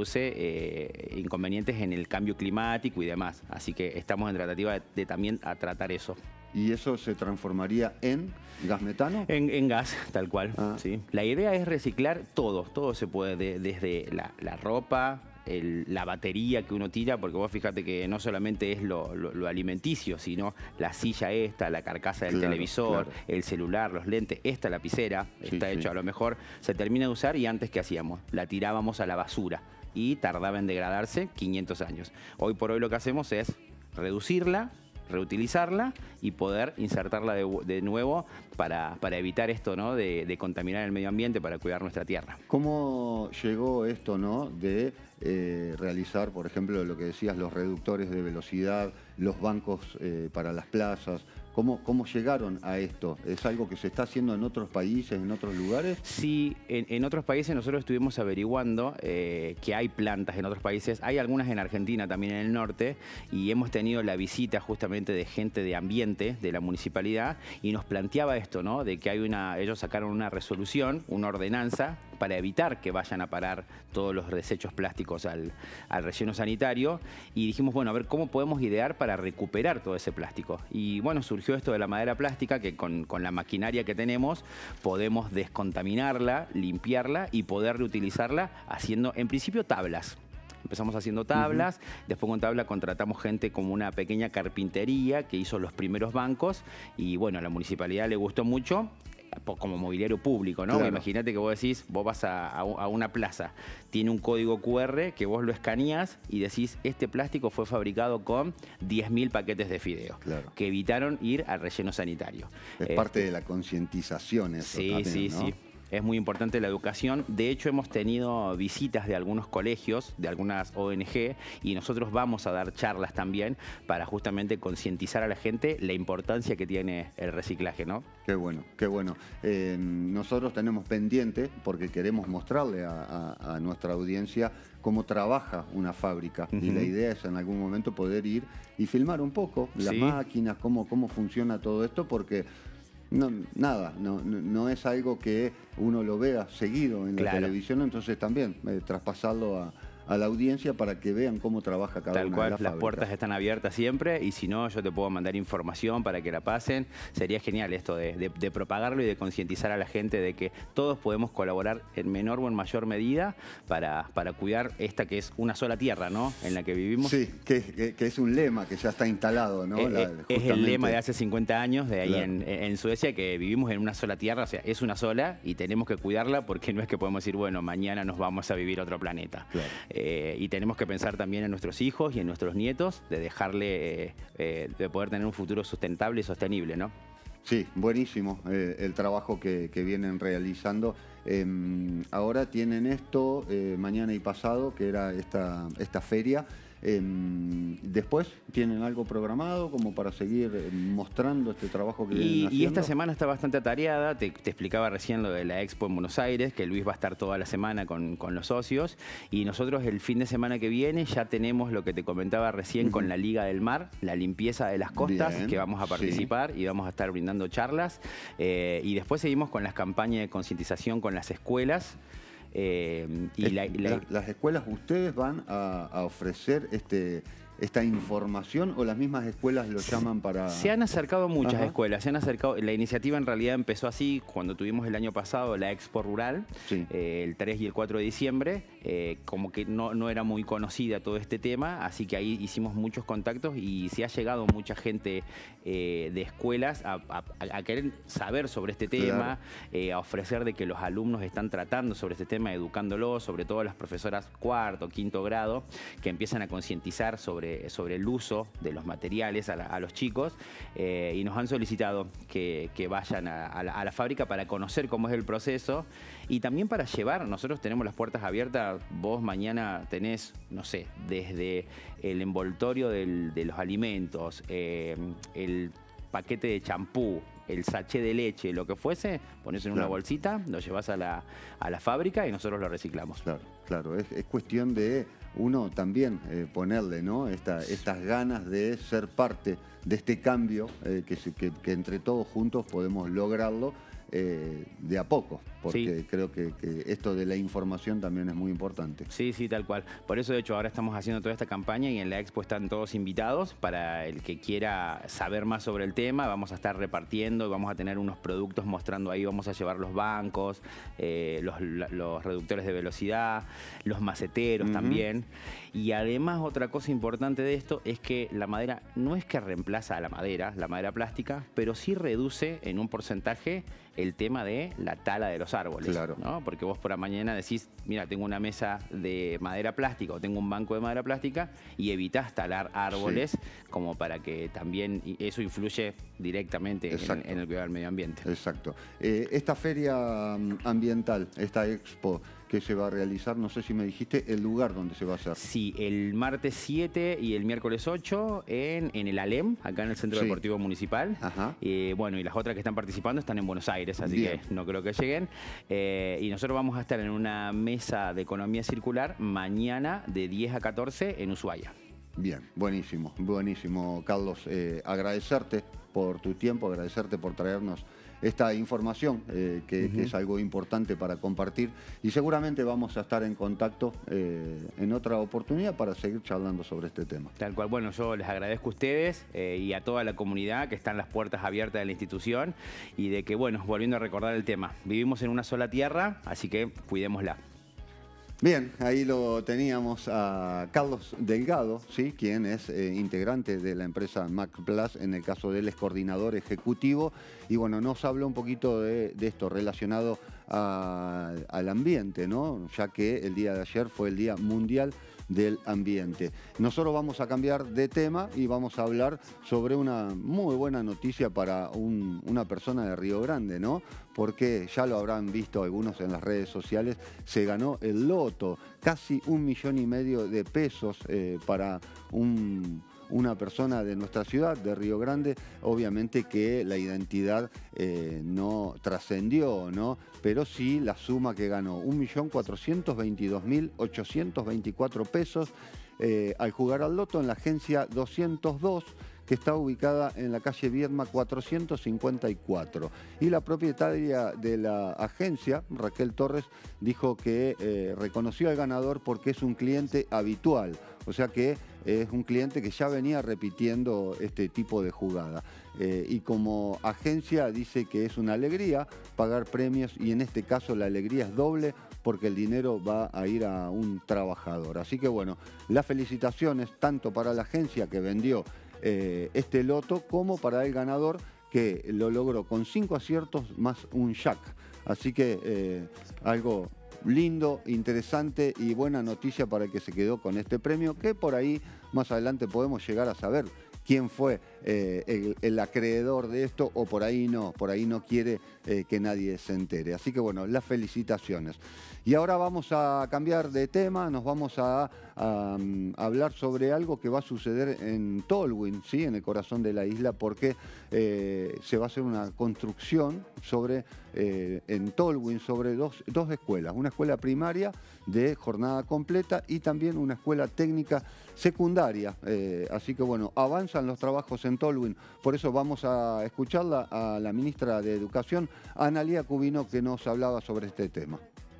produce inconvenientes en el cambio climático y demás. Así que estamos en tratativa de también a tratar eso. ¿Y eso se transformaría en gas metano? En gas, tal cual, sí. La idea es reciclar todo se puede, desde la ropa, la batería que uno tira, porque vos fíjate que no solamente es lo alimenticio, sino la silla esta, la carcasa del televisor, el celular, los lentes, esta lapicera, está hecho, a lo mejor se termina de usar y antes ¿qué hacíamos? La tirábamos a la basura y tardaba en degradarse 500 años. Hoy por hoy lo que hacemos es reducirla, reutilizarla y poder insertarla de nuevo para evitar esto, ¿no? de contaminar el medio ambiente, para cuidar nuestra tierra. ¿Cómo llegó esto, ¿no? de realizar, por ejemplo, lo que decías, los reductores de velocidad, los bancos para las plazas? ¿Cómo llegaron a esto? ¿Es algo que se está haciendo en otros países, en otros lugares? Sí, en otros países nosotros estuvimos averiguando que hay plantas en otros países. Hay algunas en Argentina, también en el norte, y hemos tenido la visita justamente de gente de ambiente, de la municipalidad, y nos planteaba esto, ¿no? De que ellos sacaron una resolución, una ordenanza, para evitar que vayan a parar todos los desechos plásticos al relleno sanitario, y dijimos, bueno, a ver cómo podemos idear para recuperar todo ese plástico. Y bueno, surgió esto de la madera plástica, que con la maquinaria que tenemos podemos descontaminarla, limpiarla y poder reutilizarla haciendo, en principio, tablas. Empezamos haciendo tablas, después con tabla contratamos gente como una pequeña carpintería que hizo los primeros bancos, y bueno, a la municipalidad le gustó mucho, como mobiliario público, ¿no? Imagínate que vos decís, vos vas a una plaza, tiene un código QR que vos lo escaneás y decís, este plástico fue fabricado con 10.000 paquetes de fideo, que evitaron ir al relleno sanitario. Es parte de la concientización eso también, ¿no? Sí. Es muy importante la educación. De hecho, hemos tenido visitas de algunos colegios, de algunas ONG, y nosotros vamos a dar charlas también para justamente concientizar a la gente la importancia que tiene el reciclaje, ¿no? Qué bueno, qué bueno. Nosotros tenemos pendiente, porque queremos mostrarle a nuestra audiencia cómo trabaja una fábrica. Y la idea es en algún momento poder ir y filmar un poco las máquinas, cómo funciona todo esto, porque... No es algo que uno lo vea seguido en la televisión, entonces también traspasarlo a la audiencia para que vean cómo trabaja cada Tal una cual, de las las fábricas. puertas están abiertas siempre y si no, yo te puedo mandar información para que la pasen. Sería genial esto de propagarlo y de concientizar a la gente de que todos podemos colaborar en menor o en mayor medida para cuidar esta que es una sola tierra, ¿no? En la que vivimos. Sí, que es un lema que ya está instalado, ¿no? Es el lema de hace 50 años de ahí Claro. en Suecia, que vivimos en una sola tierra, o sea, es una sola y tenemos que cuidarla porque no es que podemos decir, bueno, mañana nos vamos a vivir a otro planeta. Claro. Y tenemos que pensar también en nuestros hijos y en nuestros nietos, de dejarle, de poder tener un futuro sustentable y sostenible, ¿no? Sí, buenísimo el trabajo que vienen realizando. Ahora tienen esto mañana y pasado, que era esta feria. Después, ¿tienen algo programado como para seguir mostrando este trabajo que vienen haciendo? Y esta semana está bastante atareada. Te explicaba recién lo de la Expo en Buenos Aires, que Luis va a estar toda la semana con los socios. Y nosotros el fin de semana que viene ya tenemos lo que te comentaba recién con la Liga del Mar, la limpieza de las costas, Bien, que vamos a participar y vamos a estar brindando charlas. Y después seguimos con las campañas de concientización con las escuelas. ¿Las escuelas ustedes van a ofrecer esta información o las mismas escuelas lo llaman para...? Se han acercado muchas Ajá. escuelas, se han acercado. La iniciativa en realidad empezó así cuando tuvimos el año pasado la Expo Rural, Sí. el 3 y el 4 de diciembre, como que no era muy conocida todo este tema, así que ahí hicimos muchos contactos y se ha llegado mucha gente de escuelas a querer saber sobre este tema, a ofrecer de que los alumnos están tratando sobre este tema, educándolos, sobre todo las profesoras cuarto, quinto grado, que empiezan a concientizar sobre el uso de los materiales a los chicos y nos han solicitado que vayan a la fábrica para conocer cómo es el proceso y también para llevar. Nosotros tenemos las puertas abiertas. Vos mañana tenés, no sé, desde el envoltorio de los alimentos, el paquete de champú, el sachet de leche, lo que fuese, pones en una bolsita, lo llevas a la fábrica y nosotros lo reciclamos. Claro, es cuestión de uno también ponerle, ¿no? Estas ganas de ser parte de este cambio que entre todos juntos podemos lograrlo de a poco, porque creo que esto de la información también es muy importante. Sí, tal cual. Por eso, de hecho, ahora estamos haciendo toda esta campaña y en la Expo están todos invitados para el que quiera saber más sobre el tema. Vamos a estar repartiendo y vamos a tener unos productos mostrando ahí. Vamos a llevar los bancos, los reductores de velocidad, los maceteros también. Y además, otra cosa importante de esto es que la madera no es que reemplaza a la madera plástica, pero sí reduce en un porcentaje el tema de la tala de los árboles. Claro. ¿No? Porque vos por la mañana decís, mira, tengo una mesa de madera plástica o tengo un banco de madera plástica y evitás talar árboles como para que también eso influye directamente en el cuidado del medio ambiente. Exacto. Esta feria ambiental, esta expo que se va a realizar, no sé si me dijiste el lugar donde se va a hacer. Sí, el martes 7 y el miércoles 8 en el ALEM, acá en el Centro Deportivo Municipal. Ajá. Bueno, y las otras que están participando están en Buenos Aires, así Bien. que no creo que lleguen. Y nosotros vamos a estar en una mesa de economía circular mañana de 10 a 14 en Ushuaia. Bien, buenísimo, buenísimo, Carlos. Agradecerte por tu tiempo, agradecerte por traernos esta información, que es algo importante para compartir. Y seguramente vamos a estar en contacto en otra oportunidad para seguir charlando sobre este tema. Tal cual. Bueno, yo les agradezco a ustedes y a toda la comunidad que están las puertas abiertas de la institución y de que, bueno, volviendo a recordar el tema, vivimos en una sola tierra, así que cuidémosla. Bien, ahí lo teníamos a Carlos Delgado, ¿sí? Quien es integrante de la empresa MacPlus, en el caso de él es coordinador ejecutivo, y bueno, nos habló un poquito de esto relacionado al ambiente, ¿no? Ya que el día de ayer fue el Día Mundial del Ambiente. Nosotros vamos a cambiar de tema y vamos a hablar sobre una muy buena noticia para una persona de Río Grande, ¿no? Porque ya lo habrán visto algunos en las redes sociales, se ganó el loto, casi 1,5 millones de pesos para una persona de nuestra ciudad, de Río Grande. Obviamente que la identidad no trascendió, ¿no? Pero sí la suma que ganó, 1.422.824 pesos al jugar al loto en la agencia 202, que está ubicada en la calle Viedma 454. Y la propietaria de la agencia, Raquel Torres, dijo que reconoció al ganador porque es un cliente habitual. O sea que es un cliente que ya venía repitiendo este tipo de jugada. Y como agencia dice que es una alegría pagar premios y en este caso la alegría es doble porque el dinero va a ir a un trabajador. Así que bueno, las felicitaciones tanto para la agencia que vendió este loto como para el ganador que lo logró con 5 aciertos más un jack. Así que algo lindo, interesante y buena noticia para el que se quedó con este premio, que por ahí más adelante podemos llegar a saber quién fue el acreedor de esto, o por ahí no quiere que nadie se entere. Así que bueno, las felicitaciones. Y ahora vamos a cambiar de tema, nos vamos a hablar sobre algo que va a suceder en Tolwyn, ¿sí? En el corazón de la isla, porque se va a hacer una construcción en Tolwyn sobre dos escuelas, una escuela primaria de jornada completa y también una escuela técnica secundaria. Así que bueno, avanzan los trabajos en Tolwyn, por eso vamos a escucharla a la ministra de Educación, Analía Cubino, que nos hablaba sobre este tema.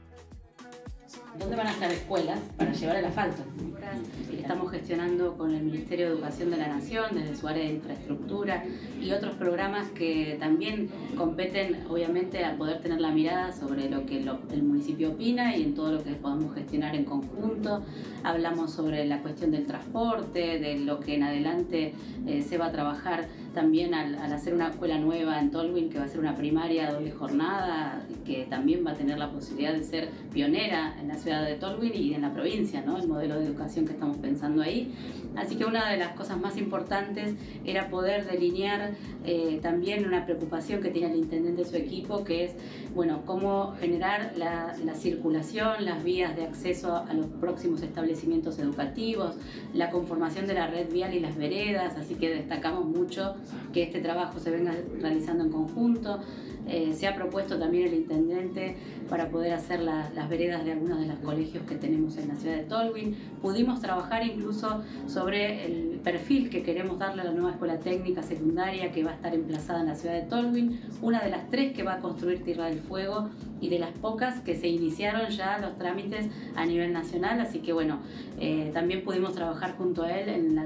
¿Dónde van a ser escuelas para llevar el asfalto? Estamos gestionando con el Ministerio de Educación de la Nación, desde su área de infraestructura y otros programas que también competen, obviamente, a poder tener la mirada sobre lo que el municipio opina y en todo lo que podamos gestionar en conjunto. Hablamos sobre la cuestión del transporte, de lo que en adelante se va a trabajar también al hacer una escuela nueva en Tolwyn, que va a ser una primaria doble jornada, que también va a tener la posibilidad de ser pionera en la ciudad de Tolwyn y en la provincia, ¿no? El modelo de educación que estamos pensando ahí. Así que una de las cosas más importantes era poder delinear también una preocupación que tiene el intendente y su equipo, que es, bueno, cómo generar la circulación, las vías de acceso a los próximos establecimientos educativos, la conformación de la red vial y las veredas. Así que destacamos mucho que este trabajo se venga realizando en conjunto. Se ha propuesto también el intendente para poder hacer las veredas de algunos de los colegios que tenemos en la ciudad de Tolwyn. Pudimos trabajar incluso sobre el perfil que queremos darle a la nueva escuela técnica secundaria que va a estar emplazada en la ciudad de Tolwyn, una de las 3 que va a construir Tierra del Fuego y de las pocas que se iniciaron ya los trámites a nivel nacional. Así que bueno, también pudimos trabajar junto a él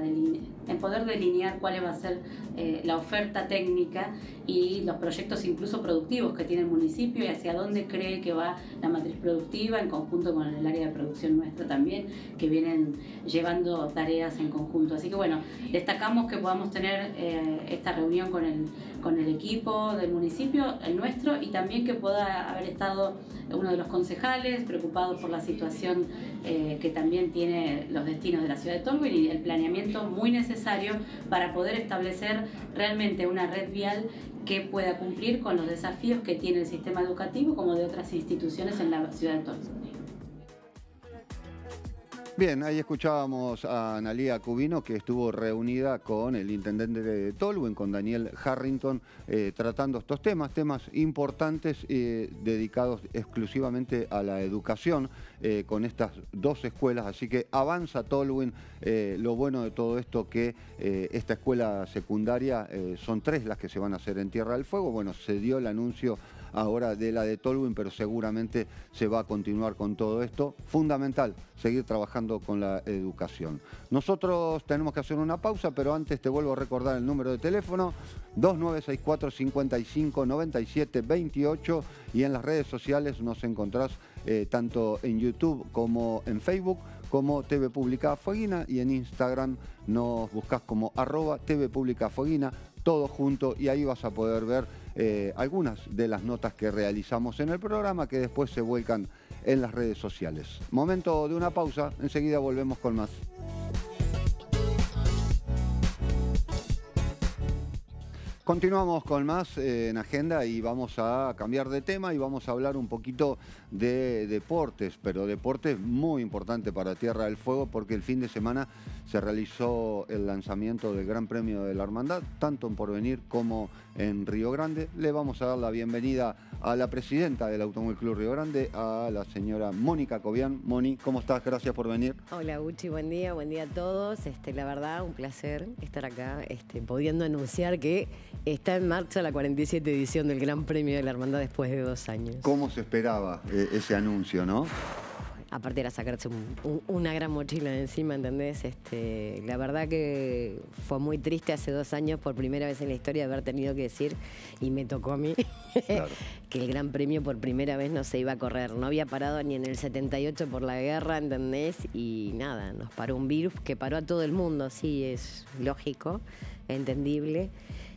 en poder delinear cuál va a ser la oferta técnica y los proyectos incluso productivos que tiene el municipio y hacia dónde cree que va la matriz productiva en conjunto con el área de producción nuestra también, que vienen llevando tareas en conjunto. Así que bueno, destacamos que podamos tener esta reunión con el equipo del municipio, el nuestro, y también que pueda haber estado uno de los concejales preocupado por la situación que también tiene los destinos de la ciudad de Tolwyn y el planeamiento muy necesario para poder establecer realmente una red vial que pueda cumplir con los desafíos que tiene el sistema educativo como de otras instituciones en la ciudad de Tolwyn. Bien, ahí escuchábamos a Analía Cubino, que estuvo reunida con el intendente de Tolwyn, con Daniel Harrington, tratando estos temas importantes dedicados exclusivamente a la educación con estas 2 escuelas. Así que avanza Tolwyn. Lo bueno de todo esto que esta escuela secundaria son 3 las que se van a hacer en Tierra del Fuego. Bueno, se dio el anuncio ahora de la de Tolwyn, pero seguramente se va a continuar con todo esto. Fundamental seguir trabajando con la educación. Nosotros tenemos que hacer una pausa, pero antes te vuelvo a recordar el número de teléfono: 2964 55 97 28, y en las redes sociales nos encontrás tanto en YouTube como en Facebook como TV Pública Fueguina, y en Instagram nos buscás como @TV Pública Fueguina, todo junto, y ahí vas a poder ver algunas de las notas que realizamos en el programa que después se vuelcan en las redes sociales. Momento de una pausa, enseguida volvemos con más. Continuamos con más en agenda y vamos a cambiar de tema y vamos a hablar un poquito de deportes, pero deportes muy importante para Tierra del Fuego porque el fin de semana se realizó el lanzamiento del Gran Premio de la Hermandad, tanto en Porvenir como en Río Grande. Le vamos a dar la bienvenida a la presidenta del Automóvil Club Río Grande, a la señora Mónica Cobian. Moni, ¿cómo estás? Gracias por venir. Hola Uchi, buen día a todos. La verdad, un placer estar acá pudiendo anunciar que está en marcha la 47 edición del Gran Premio de la Hermandad después de 2 años. ¿Cómo se esperaba ese anuncio, no? Aparte era sacarse una gran mochila de encima, ¿entendés? La verdad que fue muy triste hace 2 años, por primera vez en la historia, haber tenido que decir, y me tocó a mí, claro, que el Gran Premio por primera vez no se iba a correr. No había parado ni en el 78 por la guerra, ¿entendés? Y nada, nos paró un virus que paró a todo el mundo, sí, es lógico, entendible.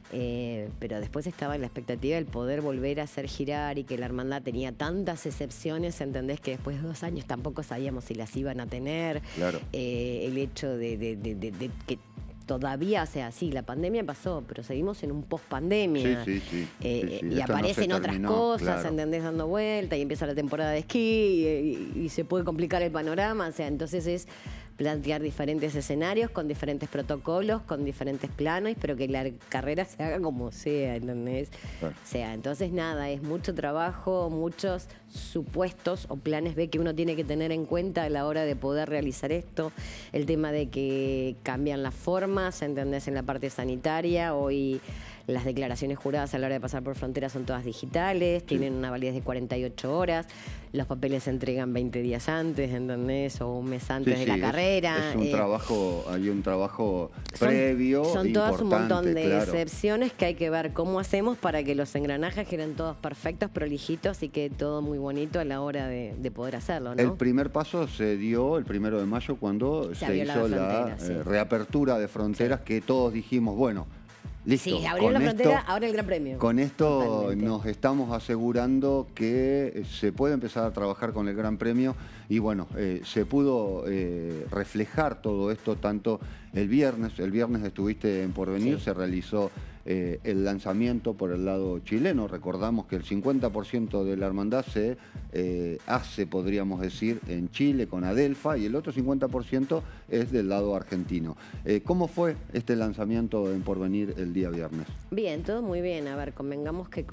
Pero después estaba la expectativa del poder volver a hacer girar y que la hermandad tenía tantas excepciones, ¿entendés? Que después de 2 años tampoco sabíamos si las iban a tener. Claro. El hecho de que todavía, o sea, sí, la pandemia pasó, pero seguimos en un post-pandemia. Sí. Y aparecen otras cosas, claro, ¿entendés? Dando vuelta y empieza la temporada de esquí y se puede complicar el panorama. O sea, entonces es plantear diferentes escenarios con diferentes protocolos, con diferentes planos, pero que la carrera se haga como sea, ¿entendés? Claro. O sea, entonces nada, es mucho trabajo, muchos supuestos o planes B que uno tiene que tener en cuenta a la hora de poder realizar esto. El tema de que cambian las formas, ¿entendés? En la parte sanitaria, hoy las declaraciones juradas a la hora de pasar por frontera son todas digitales, tienen una validez de 48 horas, los papeles se entregan 20 días antes, ¿entendés? O un mes antes de la carrera. Es un trabajo, hay un trabajo previo. Son todas un montón de excepciones que hay que ver cómo hacemos para que los engranajes queden todos perfectos, prolijitos y que todo muy bonito a la hora de poder hacerlo, ¿no? El primer paso se dio el 1 de mayo cuando se hizo la reapertura de fronteras, que todos dijimos, bueno, listo. Sí, abrió la frontera, ahora el Gran Premio. Con esto totalmente nos estamos asegurando que se puede empezar a trabajar con el Gran Premio y bueno, se pudo reflejar todo esto tanto el viernes estuviste en Porvenir, sí, se realizó el lanzamiento por el lado chileno. Recordamos que el 50% de la hermandad se hace, podríamos decir, en Chile con Adelfa y el otro 50% es del lado argentino. ¿Cómo fue este lanzamiento en Porvenir el día viernes? Bien, todo muy bien. A ver, convengamos que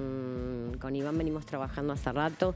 con Iván venimos trabajando hace rato,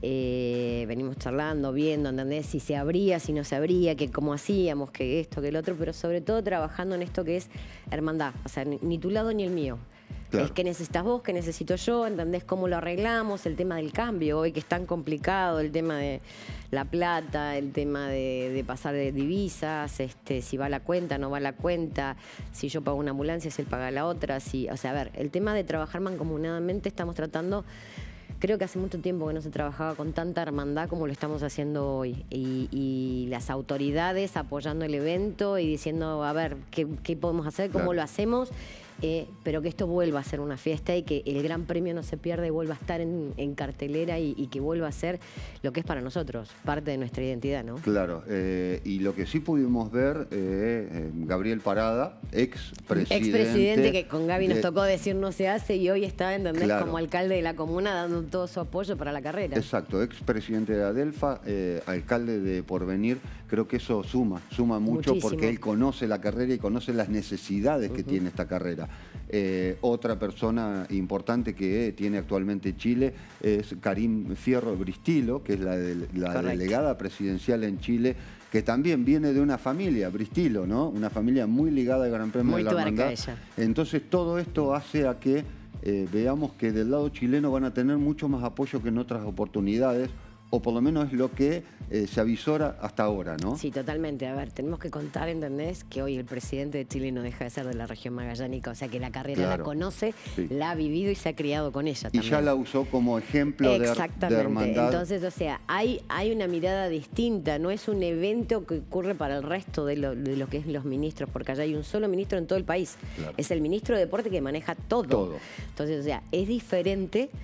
venimos charlando, viendo, ¿entendés? Si se abría, si no se abría, que cómo hacíamos, que esto, que el otro, pero sobre todo trabajando en esto que es hermandad. O sea, ni tu lado ni el mío. Claro. Es que necesitas vos, que necesito yo, ¿entendés? Cómo lo arreglamos, el tema del cambio hoy que es tan complicado, el tema de la plata, el tema de pasar de divisas, si va a la cuenta, no va a la cuenta, si yo pago una ambulancia, si él paga la otra, o sea, a ver, el tema de trabajar mancomunadamente estamos tratando. Creo que hace mucho tiempo que no se trabajaba con tanta hermandad como lo estamos haciendo hoy. Y las autoridades apoyando el evento y diciendo, a ver, ¿qué podemos hacer? ¿Cómo lo hacemos? Pero que esto vuelva a ser una fiesta y que el Gran Premio no se pierda y vuelva a estar en cartelera y que vuelva a ser lo que es para nosotros, parte de nuestra identidad, ¿no? Claro, y lo que sí pudimos ver, Gabriel Parada, expresidente, que con Gaby nos tocó decir no se hace y hoy está, ¿entendés? Claro. Como alcalde de la comuna dando todo su apoyo para la carrera. Exacto, expresidente de Adelfa, alcalde de Porvenir, creo que eso suma mucho. Muchísimo. Porque él conoce la carrera y conoce las necesidades que tiene esta carrera. Otra persona importante que tiene actualmente Chile es Karim Fierro Bristilo, que es la delegada presidencial en Chile, que también viene de una familia, Bristilo, ¿no? Una familia muy ligada al Gran Premio de la Hermandad. Entonces todo esto hace a que veamos que del lado chileno van a tener mucho más apoyo que en otras oportunidades, o por lo menos es lo que se avisora hasta ahora, ¿no? Sí, totalmente. A ver, tenemos que contar, ¿entendés? Que hoy el presidente de Chile no deja de ser de la región magallánica, o sea que la carrera la conoce, la ha vivido y se ha criado con ella también. Y ya la usó como ejemplo de hermandad. Entonces, o sea, hay una mirada distinta, no es un evento que ocurre para el resto de lo que es los ministros, porque allá hay un solo ministro en todo el país. Claro. Es el ministro de Deporte que maneja todo. Entonces, o sea, es diferente.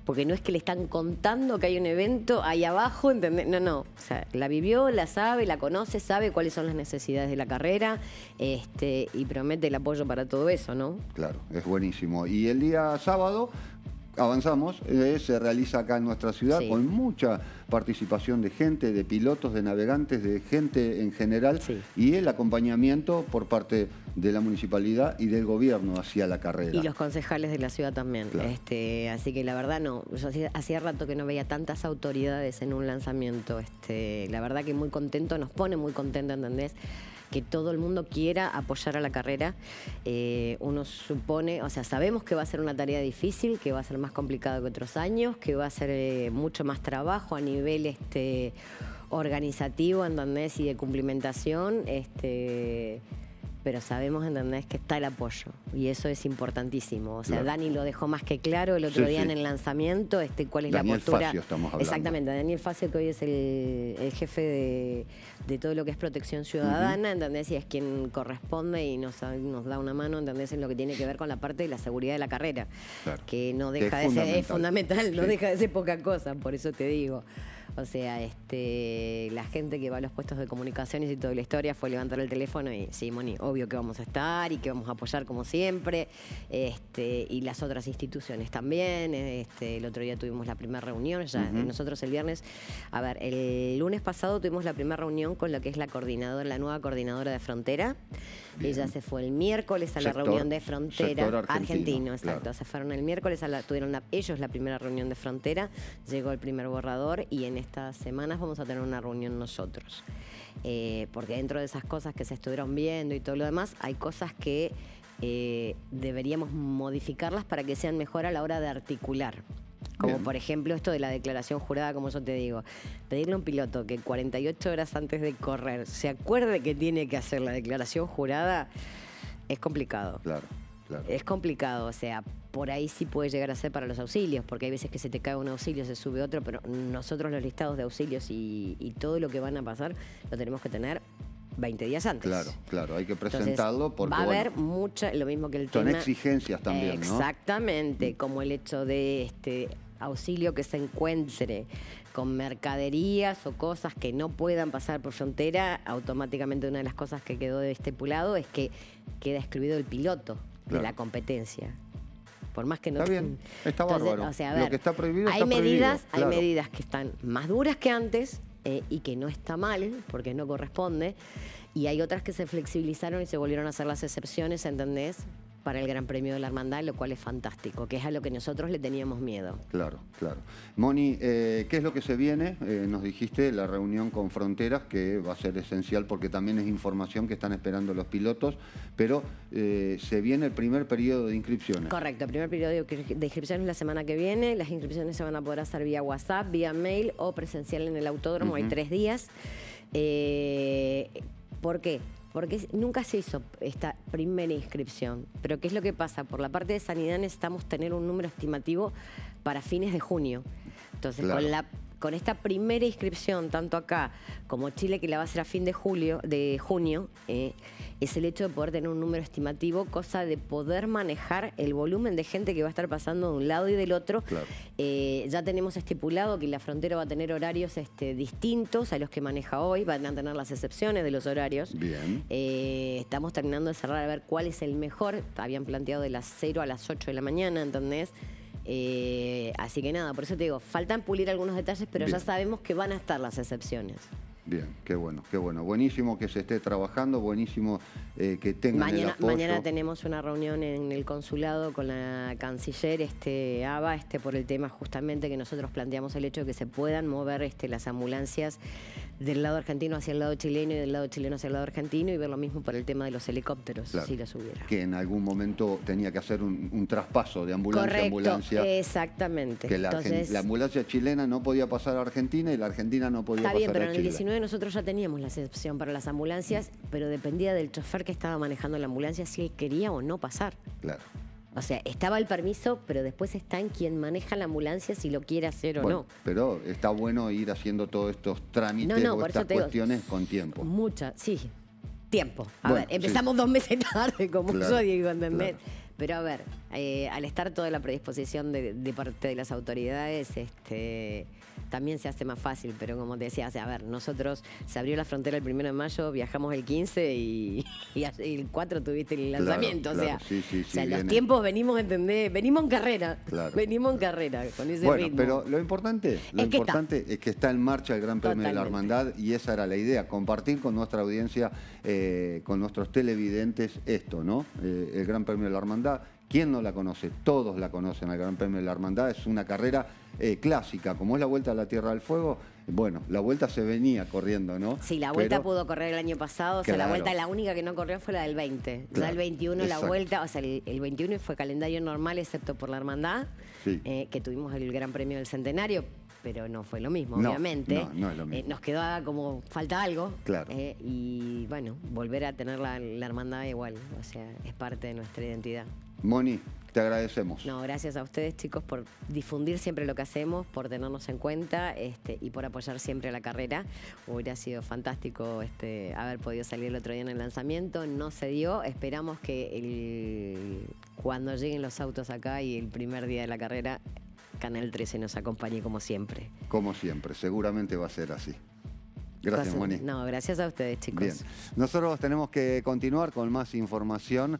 porque no es que le están contando que hay un evento ahí abajo, ¿entendés? No. O sea, la vivió, la sabe, la conoce, sabe cuáles son las necesidades de la carrera, y promete el apoyo para todo eso, ¿no? Claro, es buenísimo. Y el día sábado avanzamos, se realiza acá en nuestra ciudad con mucha participación de gente, de pilotos, de navegantes, de gente en general y el acompañamiento por parte de la municipalidad y del gobierno hacia la carrera. Y los concejales de la ciudad también. Claro. Así que la verdad yo hacía rato que no veía tantas autoridades en un lanzamiento. La verdad que muy contento, nos pone muy contento, ¿entendés? Que todo el mundo quiera apoyar a la carrera. Uno supone, o sea, sabemos que va a ser una tarea difícil, que va a ser más complicado que otros años, que va a ser mucho más trabajo a nivel organizativo, ¿entendés? Y de cumplimentación, pero sabemos, ¿entendés?, que está el apoyo y eso es importantísimo. O sea, claro. Dani lo dejó más que claro el otro día en el lanzamiento, cuál es Daniel la postura. Facio estamos hablando. Exactamente, Daniel Facio, que hoy es el jefe de todo lo que es protección ciudadana, ¿entendés? Y es quien corresponde y nos da una mano, ¿entendés?, en lo que tiene que ver con la parte de la seguridad de la carrera, claro. Que no deja de ser, es fundamental, no deja de ser poca cosa, por eso te digo. O sea, la gente que va a los puestos de comunicaciones y toda la historia fue levantar el teléfono y sí, Moni, obvio que vamos a estar y que vamos a apoyar como siempre, y las otras instituciones también. El otro día tuvimos la primera reunión, nosotros el viernes, el lunes pasado tuvimos la primera reunión con lo que es la nueva coordinadora de frontera. Bien. Ella se fue el miércoles a la reunión de frontera argentino, exacto. Claro. Se fueron el miércoles, tuvieron ellos la primera reunión de frontera, llegó el primer borrador y en estas semanas vamos a tener una reunión nosotros. Porque dentro de esas cosas que se estuvieron viendo y todo lo demás, hay cosas que deberíamos modificarlas para que sean mejor a la hora de articular. Como bien. Por ejemplo esto de la declaración jurada, como yo te digo, pedirle a un piloto que 48 horas antes de correr se acuerde que tiene que hacer la declaración jurada es complicado. Claro. Claro. Es complicado, o sea, por ahí sí puede llegar a ser para los auxilios, porque hay veces que se te cae un auxilio, se sube otro, pero nosotros los listados de auxilios y todo lo que van a pasar lo tenemos que tener 20 días antes. Claro, claro, hay que presentarlo. Entonces, porque va a haber mucha, lo mismo que el tema. Son exigencias también, ¿no? Exactamente, como el hecho de auxilio que se encuentre con mercaderías o cosas que no puedan pasar por frontera, automáticamente una de las cosas que quedó estipulado es que queda excluido el piloto de la competencia. Por más que no... Está bien, está bárbaro. O sea, a ver, lo que está prohibido está prohibido. Hay medidas que están más duras que antes y que no está mal, porque no corresponde, y hay otras que se flexibilizaron y se volvieron a hacer las excepciones, ¿entendés?, para el Gran Premio de la Hermandad, lo cual es fantástico, que es a lo que nosotros le teníamos miedo. Claro, claro. Moni, ¿qué es lo que se viene? Nos dijiste la reunión con Fronteras, que va a ser esencial porque también es información que están esperando los pilotos, pero se viene el primer periodo de inscripciones. Correcto, el primer periodo de inscripciones la semana que viene. Las inscripciones se van a poder hacer vía WhatsApp, vía mail o presencial en el autódromo. Hay 3 días. ¿Por qué? Porque nunca se hizo esta primera inscripción. Pero ¿qué es lo que pasa? Por la parte de sanidad necesitamos tener un número estimativo para fines de junio. Entonces, claro, con esta primera inscripción, tanto acá como Chile, que la va a hacer a fin de junio, es el hecho de poder tener un número estimativo, cosa de poder manejar el volumen de gente que va a estar pasando de un lado y del otro. Claro. Ya tenemos estipulado que la frontera va a tener horarios distintos a los que maneja hoy, van a tener las excepciones de los horarios. Bien. Estamos terminando de cerrar a ver cuál es el mejor. Habían planteado de las 0 a las 8 de la mañana, ¿entendés? Así que nada, por eso te digo, faltan pulir algunos detalles, pero ya sabemos que van a estar las excepciones. Bien, qué bueno, qué bueno. Buenísimo que se esté trabajando, buenísimo que tengan el apoyo. Mañana tenemos una reunión en el consulado con la canciller Ava, por el tema justamente que nosotros planteamos el hecho de que se puedan mover las ambulancias del lado argentino hacia el lado chileno y del lado chileno hacia el lado argentino, y ver lo mismo por el tema de los helicópteros, claro, si los hubiera. Que en algún momento tenía que hacer un traspaso de ambulancia a ambulancia. Exactamente. Que entonces, la ambulancia chilena no podía pasar a Argentina y la argentina no podía pasar a Chile. Está bien, pero en el 19 nosotros ya teníamos la excepción para las ambulancias, pero dependía del chofer que estaba manejando la ambulancia si él quería o no pasar. Claro. O sea, estaba el permiso, pero después está en quien maneja la ambulancia si lo quiere hacer o no. Pero está bueno ir haciendo todos estos trámites o estas cuestiones con tiempo. Tiempo. A ver, empezamos 2 meses tarde, como yo digo, ¿entendés? Claro. Pero a ver, al estar toda la predisposición de parte de las autoridades, también se hace más fácil, pero como te decía, o sea, a ver, nosotros se abrió la frontera el 1 de mayo, viajamos el 15 y el 4 tuviste el lanzamiento, Claro, o sea, sí, o sea viene. los tiempos venimos, ¿entendés? Venimos en carrera, Claro. venimos en carrera con ese Bueno, ritmo. pero lo importante es que está en marcha el Gran Premio de la Totalmente. Hermandad y esa era la idea, compartir con nuestra audiencia, con nuestros televidentes esto, ¿no? El Gran Premio de la Hermandad. ¿Quién no la conoce? Todos la conocen, el Gran Premio de la Hermandad. Es una carrera clásica, como es la Vuelta a la Tierra del Fuego. Bueno, la Vuelta se venía corriendo, ¿no? Sí, la Vuelta Pero- pudo correr el año pasado, o sea, la Claro. Vuelta, la única que no corrió fue la del 20. Claro, Ya el 21 exacto. la Vuelta, o sea, el 21 fue calendario normal excepto por la Hermandad, Sí. que tuvimos el Gran Premio del Centenario, pero no fue lo mismo, No, obviamente. no es lo mismo. Nos quedaba como, falta algo. Claro. Y bueno, volver a tener la Hermandad igual, o sea, es parte de nuestra identidad. Moni, te agradecemos. No, gracias a ustedes, chicos, por difundir siempre lo que hacemos, por tenernos en cuenta y por apoyar siempre a la carrera. Hubiera sido fantástico haber podido salir el otro día en el lanzamiento. No se dio. Esperamos que cuando lleguen los autos acá y el primer día de la carrera, Canal 13 nos acompañe como siempre. Como siempre, seguramente va a ser así. Gracias, Moni. No, gracias a ustedes, chicos. Bien, nosotros tenemos que continuar con más información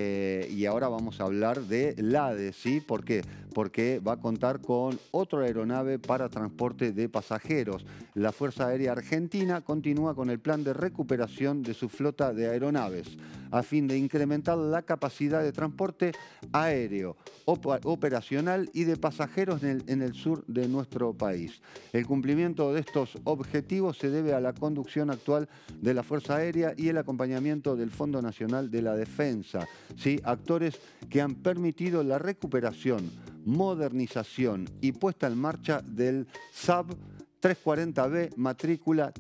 y ahora vamos a hablar de LADE, ¿sí? ¿Por qué? Porque va a contar con otra aeronave para transporte de pasajeros. La Fuerza Aérea Argentina continúa con el plan de recuperación de su flota de aeronaves a fin de incrementar la capacidad de transporte aéreo, operacional y de pasajeros en el sur de nuestro país. El cumplimiento de estos objetivos se debe a la conducción actual de la Fuerza Aérea y el acompañamiento del Fondo Nacional de la Defensa, ¿sí? Actores que han permitido la recuperación, modernización y puesta en marcha del SAB 340B matrícula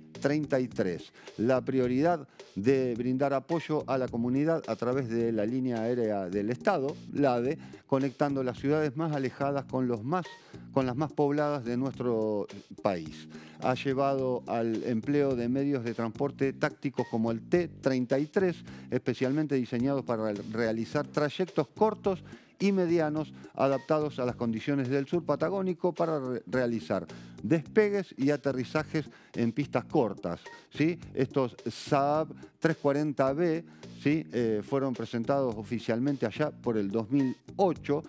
T33. La prioridad de brindar apoyo a la comunidad a través de la línea aérea del Estado, LADE, conectando las ciudades más alejadas con las más pobladas de nuestro país. Ha llevado al empleo de medios de transporte tácticos como el T33, especialmente diseñados para realizar trayectos cortos y medianos adaptados a las condiciones del sur patagónico para realizar despegues y aterrizajes en pistas cortas, ¿sí? Estos Saab 340B, ¿sí? Fueron presentados oficialmente allá por el 2008,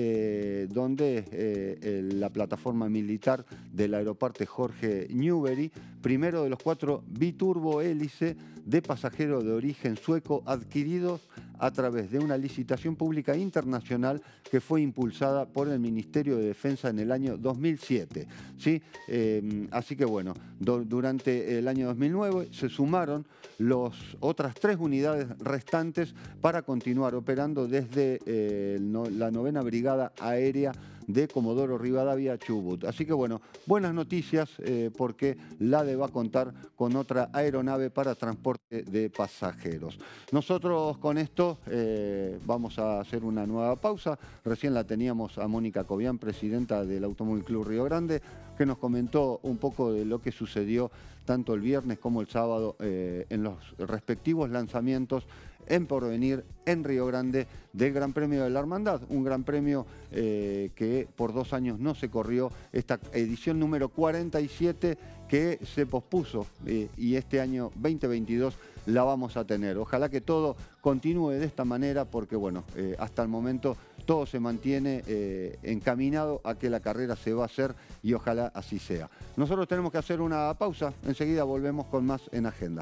donde la plataforma militar del Aeroparque Jorge Newbery, primero de los 4 biturbo hélice de pasajero de origen sueco adquiridos a través de una licitación pública internacional que fue impulsada por el Ministerio de Defensa en el año 2007. ¿Sí? Así que bueno, durante el año 2009 se sumaron otras 3 unidades restantes para continuar operando desde la 9ª Brigada Aérea de Comodoro Rivadavia, Chubut. Así que bueno, buenas noticias porque LADE va a contar con otra aeronave para transporte de pasajeros. Nosotros con esto vamos a hacer una nueva pausa. Recién la teníamos a Mónica Cobian, presidenta del Automóvil Club Río Grande, que nos comentó un poco de lo que sucedió tanto el viernes como el sábado en los respectivos lanzamientos en Porvenir, en Río Grande, del Gran Premio de la Hermandad. Un gran premio que por 2 años no se corrió, esta edición número 47 que se pospuso y este año 2022 la vamos a tener. Ojalá que todo continúe de esta manera porque bueno, hasta el momento todo se mantiene encaminado a que la carrera se va a hacer y ojalá así sea. Nosotros tenemos que hacer una pausa, enseguida volvemos con más en Agenda.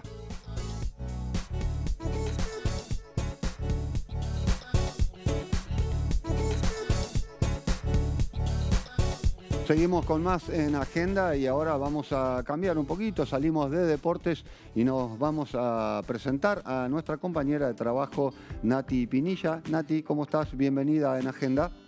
Seguimos con más en Agenda y ahora vamos a cambiar un poquito, salimos de deportes y nos vamos a presentar a nuestra compañera de trabajo Nati Pinilla. Nati, ¿cómo estás? Bienvenida en Agenda.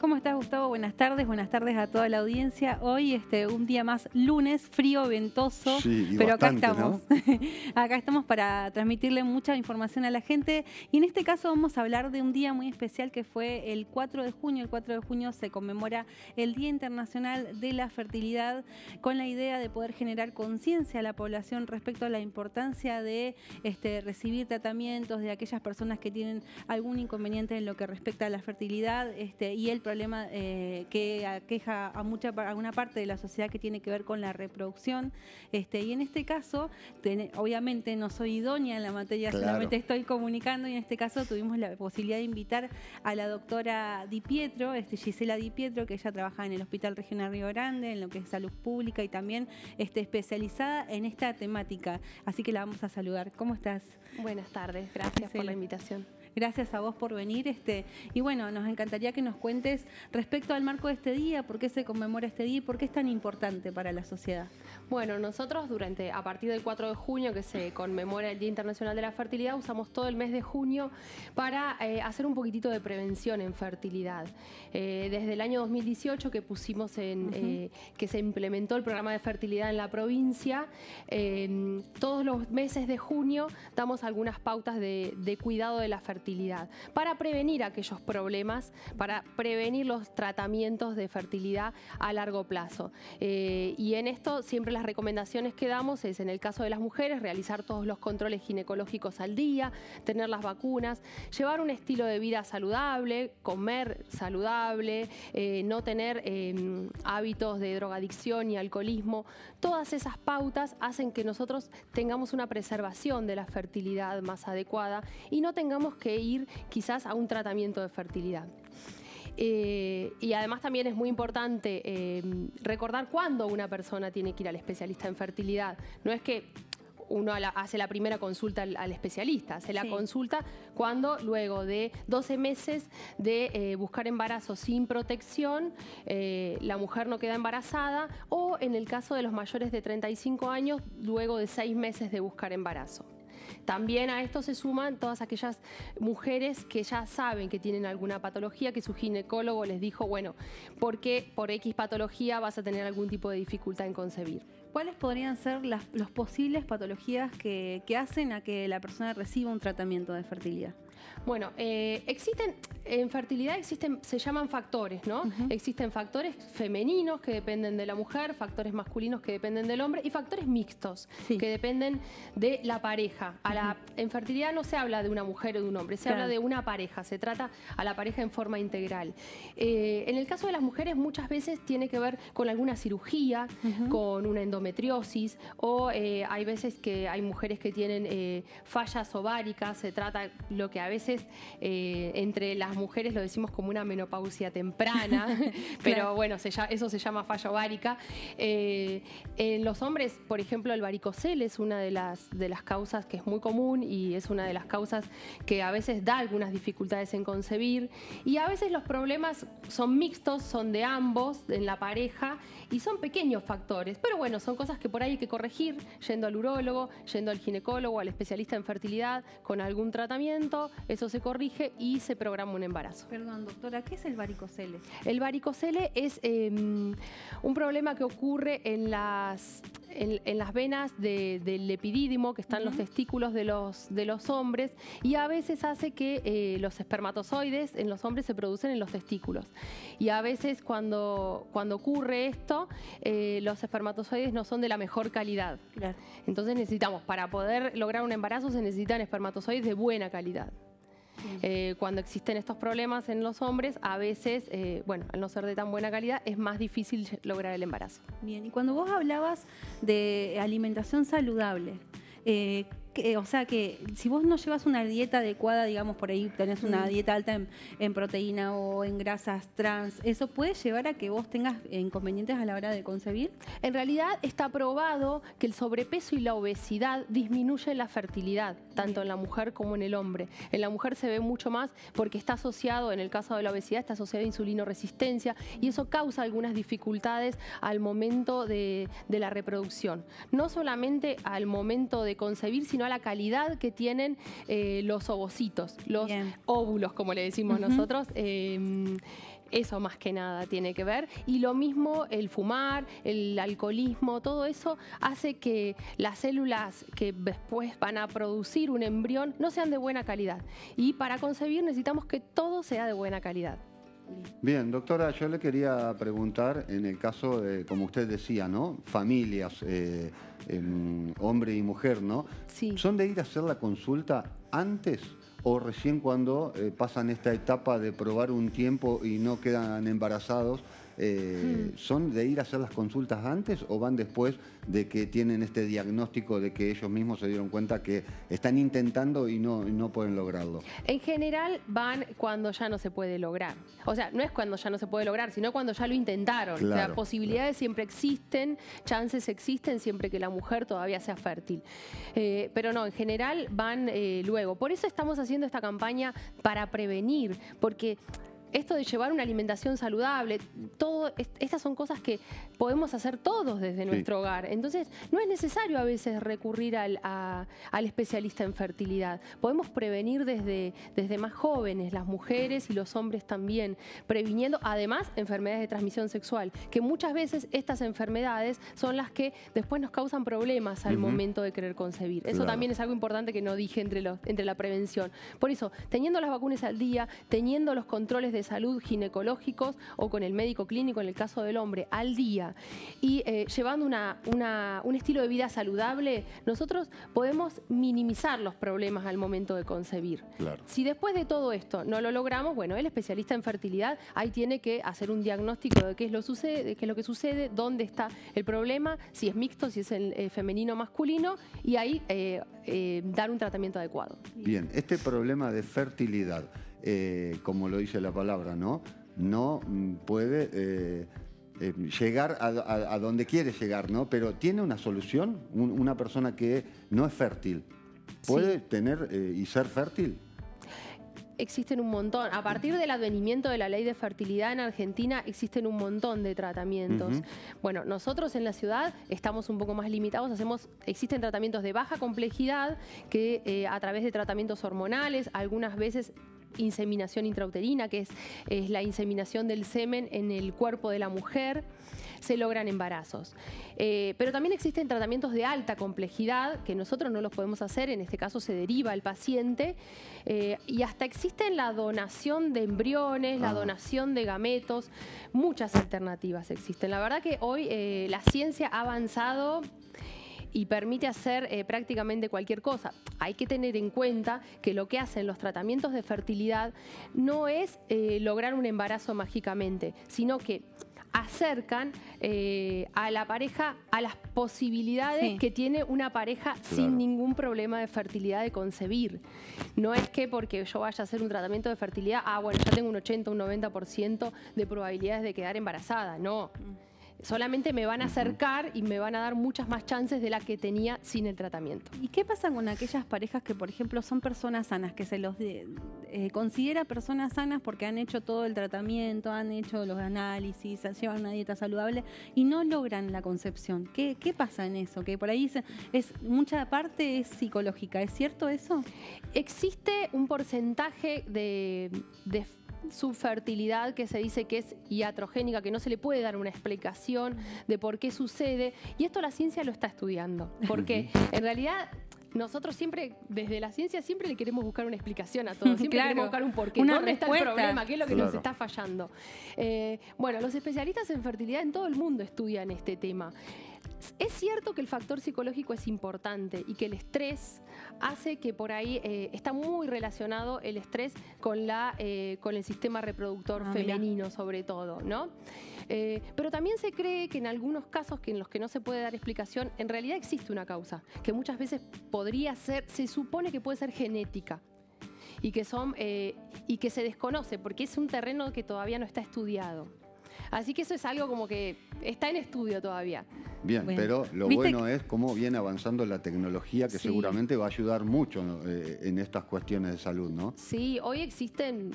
¿Cómo estás, Gustavo? Buenas tardes a toda la audiencia. Hoy un día más lunes, frío, ventoso, sí, pero bastante, acá estamos. ¿No? Acá estamos para transmitirle mucha información a la gente y en este caso vamos a hablar de un día muy especial que fue el 4 de junio. El 4 de junio se conmemora el Día Internacional de la Fertilidad con la idea de poder generar conciencia a la población respecto a la importancia de recibir tratamientos de aquellas personas que tienen algún inconveniente en lo que respecta a la fertilidad y el problema que aqueja a una parte de la sociedad que tiene que ver con la reproducción. Y en este caso, obviamente no soy idónea en la materia, claro, solamente estoy comunicando, y en este caso tuvimos la posibilidad de invitar a la doctora Di Pietro, Gisela Di Pietro, que ella trabaja en el Hospital Regional Río Grande, en lo que es salud pública y también especializada en esta temática. Así que la vamos a saludar. ¿Cómo estás? Buenas tardes, gracias por la invitación. Gracias a vos por venir. Y bueno, nos encantaría que nos cuentes respecto al marco de este día, por qué se conmemora este día y por qué es tan importante para la sociedad. Bueno, nosotros a partir del 4 de junio, que se conmemora el Día Internacional de la Fertilidad, usamos todo el mes de junio para hacer un poquitito de prevención en fertilidad. Desde el año 2018 que pusimos que se implementó el programa de fertilidad en la provincia, todos los meses de junio damos algunas pautas de cuidado de la fertilidad para prevenir aquellos problemas, para prevenir los tratamientos de fertilidad a largo plazo. Y en esto siempre las recomendaciones que damos es, en el caso de las mujeres, realizar todos los controles ginecológicos al día, tener las vacunas, llevar un estilo de vida saludable, comer saludable, no tener hábitos de drogadicción y alcoholismo. Todas esas pautas hacen que nosotros tengamos una preservación de la fertilidad más adecuada y no tengamos que ir quizás a un tratamiento de fertilidad. Y además también es muy importante recordar cuándo una persona tiene que ir al especialista en fertilidad. No es que uno hace la primera consulta al especialista, hace la consulta cuando luego de 12 meses de buscar embarazo sin protección, la mujer no queda embarazada, o en el caso de los mayores de 35 años, luego de 6 meses de buscar embarazo. También a esto se suman todas aquellas mujeres que ya saben que tienen alguna patología, que su ginecólogo les dijo, bueno, porque por X patología vas a tener algún tipo de dificultad en concebir. ¿Cuáles podrían ser las posibles patologías que hacen a que la persona reciba un tratamiento de fertilidad? Bueno, en fertilidad se llaman factores, ¿no? Existen factores femeninos que dependen de la mujer, factores masculinos que dependen del hombre y factores mixtos que dependen de la pareja. En fertilidad no se habla de una mujer o de un hombre, se habla de una pareja, se trata a la pareja en forma integral. En el caso de las mujeres muchas veces tiene que ver con alguna cirugía, con una endometriosis, o hay veces que hay mujeres que tienen fallas ováricas, se trata lo que a veces entre las mujeres lo decimos como una menopausia temprana, pero bueno, eso se llama falla ovárica. En los hombres, por ejemplo, el varicocele es una de las causas que es muy común y es una de las causas que a veces da algunas dificultades en concebir, y a veces los problemas son mixtos, son de ambos, en la pareja, y son pequeños factores, pero bueno, son cosas que por ahí hay que corregir yendo al urólogo, yendo al ginecólogo, al especialista en fertilidad con algún tratamiento. Eso se corrige y se programa un embarazo. Perdón, doctora, ¿qué es el varicocele? El varicocele es un problema que ocurre en las venas del epidídimo, que están los testículos de los hombres, y a veces hace que los espermatozoides en los hombres se producen en los testículos. Y a veces cuando ocurre esto, los espermatozoides no son de la mejor calidad. Claro. Entonces para poder lograr un embarazo se necesitan espermatozoides de buena calidad. Cuando existen estos problemas en los hombres, a veces, al no ser de tan buena calidad, es más difícil lograr el embarazo. Bien, y cuando vos hablabas de alimentación saludable, o sea que si vos no llevas una dieta adecuada, digamos, por ahí tenés una dieta alta en proteína o en grasas trans, ¿eso puede llevar a que vos tengas inconvenientes a la hora de concebir? En realidad está probado que el sobrepeso y la obesidad disminuyen la fertilidad, tanto en la mujer como en el hombre. En la mujer se ve mucho más porque está asociado, en el caso de la obesidad, está asociado a insulinoresistencia, y eso causa algunas dificultades al momento de la reproducción. No solamente al momento de concebir, sino a la calidad que tienen los ovocitos, los óvulos, como le decimos nosotros. Eso más que nada tiene que ver. Y lo mismo el fumar, el alcoholismo, todo eso hace que las células que después van a producir un embrión no sean de buena calidad. Y para concebir necesitamos que todo sea de buena calidad. Bien, doctora, yo le quería preguntar, en el caso de, como usted decía, ¿no? Familias, hombre y mujer, ¿no? Sí. ¿Son de ir a hacer la consulta antes o recién cuando pasan esta etapa de probar un tiempo y no quedan embarazados? ¿Son de ir a hacer las consultas antes o van después de que tienen este diagnóstico de que ellos mismos se dieron cuenta que están intentando y no pueden lograrlo? En general van cuando ya no se puede lograr. O sea, no es cuando ya no se puede lograr, sino cuando ya lo intentaron. Claro, o sea, posibilidades siempre existen, chances existen siempre que la mujer todavía sea fértil. Pero no, en general van luego. Por eso estamos haciendo esta campaña para prevenir, porque esto de llevar una alimentación saludable, estas son cosas que podemos hacer todos desde nuestro hogar. Entonces, no es necesario a veces recurrir al especialista en fertilidad. Podemos prevenir desde más jóvenes, las mujeres y los hombres también, previniendo además enfermedades de transmisión sexual, que muchas veces estas enfermedades son las que después nos causan problemas al momento de querer concebir. Eso también es algo importante que no dije entre la prevención. Por eso, teniendo las vacunas al día, teniendo los controles de salud ginecológicos o con el médico clínico en el caso del hombre al día y llevando un estilo de vida saludable, nosotros podemos minimizar los problemas al momento de concebir. Claro. Si después de todo esto no lo logramos, bueno, el especialista en fertilidad ahí tiene que hacer un diagnóstico de qué es lo que sucede, dónde está el problema, si es mixto, si es el femenino o masculino, y ahí dar un tratamiento adecuado. Bien, este problema de fertilidad, como lo dice la palabra, no puede llegar a donde quiere llegar, ¿no? Pero tiene una solución. Una persona que no es fértil, ¿puede tener y ser fértil? Existen un montón. A partir del advenimiento de la ley de fertilidad en Argentina existen un montón de tratamientos. Bueno, nosotros en la ciudad estamos un poco más limitados. Existen tratamientos de baja complejidad que a través de tratamientos hormonales, algunas veces inseminación intrauterina, que es la inseminación del semen en el cuerpo de la mujer, se logran embarazos. Pero también existen tratamientos de alta complejidad que nosotros no los podemos hacer, en este caso se deriva al paciente, y hasta existen la donación de embriones, la donación de gametos, muchas alternativas existen. La verdad que hoy la ciencia ha avanzado y permite hacer prácticamente cualquier cosa. Hay que tener en cuenta que lo que hacen los tratamientos de fertilidad no es lograr un embarazo mágicamente, sino que acercan a la pareja a las posibilidades que tiene una pareja sin ningún problema de fertilidad de concebir. No es que porque yo vaya a hacer un tratamiento de fertilidad, bueno, ya tengo un 80, un 90% de probabilidades de quedar embarazada. No. Solamente me van a acercar y me van a dar muchas más chances de las que tenía sin el tratamiento. ¿Y qué pasa con aquellas parejas que, por ejemplo, son personas sanas, que se los considera personas sanas porque han hecho todo el tratamiento, han hecho los análisis, llevan una dieta saludable y no logran la concepción? ¿Qué pasa en eso? Que por ahí mucha parte es psicológica. ¿Es cierto eso? Existe un porcentaje de subfertilidad que se dice que es iatrogénica, que no se le puede dar una explicación de por qué sucede, y esto la ciencia lo está estudiando, porque en realidad nosotros siempre, desde la ciencia, siempre le queremos buscar una explicación a todo, siempre queremos buscar un porqué, ¿dónde está el problema? ¿Qué es lo que nos está fallando? Bueno, los especialistas en fertilidad en todo el mundo estudian este tema. Es cierto que el factor psicológico es importante y que el estrés hace que por ahí está muy relacionado el estrés con el sistema reproductor femenino, sobre todo, ¿no? Pero también se cree que en algunos casos en los que no se puede dar explicación, en realidad existe una causa, que muchas veces podría ser, se supone que puede ser genética. Y que se desconoce porque es un terreno que todavía no está estudiado. Así que eso es algo como que está en estudio todavía. Bien, pero lo bueno es cómo viene avanzando la tecnología, que seguramente va a ayudar mucho en estas cuestiones de salud, ¿no? Sí, hoy existen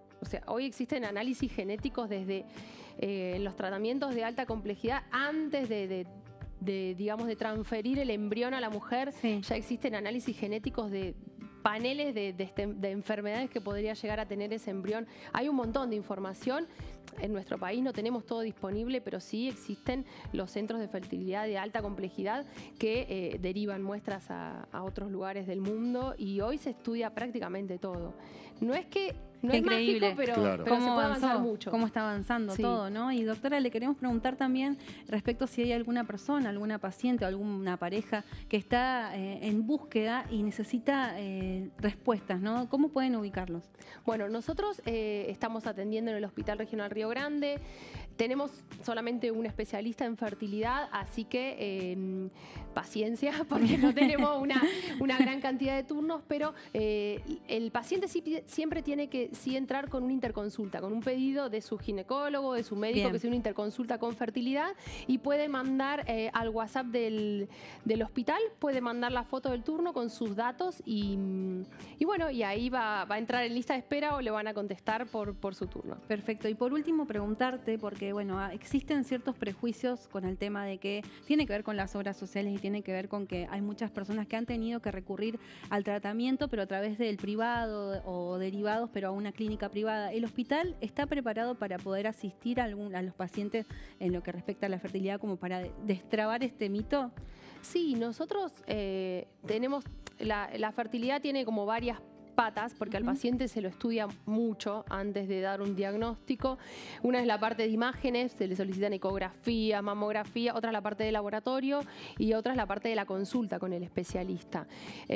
análisis genéticos desde los tratamientos de alta complejidad antes digamos, de transferir el embrión a la mujer. Ya existen análisis genéticos de paneles de enfermedades que podría llegar a tener ese embrión. Hay un montón de información. En nuestro país no tenemos todo disponible, pero sí existen los centros de fertilidad de alta complejidad que derivan muestras a otros lugares del mundo y hoy se estudia prácticamente todo. No es que no es mágico, pero, claro. pero se puede avanzar mucho. Cómo está avanzando todo, ¿no? Y doctora, le queremos preguntar también respecto si hay alguna persona, alguna paciente o alguna pareja que está en búsqueda y necesita respuestas, ¿no? ¿Cómo pueden ubicarlos? Bueno, nosotros estamos atendiendo en el Hospital Regional Río Grande. Tenemos solamente un especialista en fertilidad, así que paciencia, porque no tenemos una gran cantidad de turnos, pero el paciente siempre tiene que entrar con una interconsulta, con un pedido de su ginecólogo, de su médico, Bien. que sea una interconsulta con fertilidad, y puede mandar al WhatsApp del hospital, puede mandar la foto del turno con sus datos y bueno, y ahí va a entrar en lista de espera o le van a contestar por su turno. Perfecto. Y por último, preguntarte, porque bueno, existen ciertos prejuicios con el tema de que tiene que ver con las obras sociales y tiene que ver con que hay muchas personas que han tenido que recurrir al tratamiento, pero a través del privado o derivados, pero a una clínica privada. ¿El hospital está preparado para poder asistir a los pacientes en lo que respecta a la fertilidad como para destrabar este mito? Sí, nosotros tenemos, la fertilidad tiene como varias patas, porque al paciente se lo estudia mucho antes de dar un diagnóstico. Una es la parte de imágenes, se le solicitan ecografía, mamografía, otra es la parte de laboratorio y otra es la parte de la consulta con el especialista.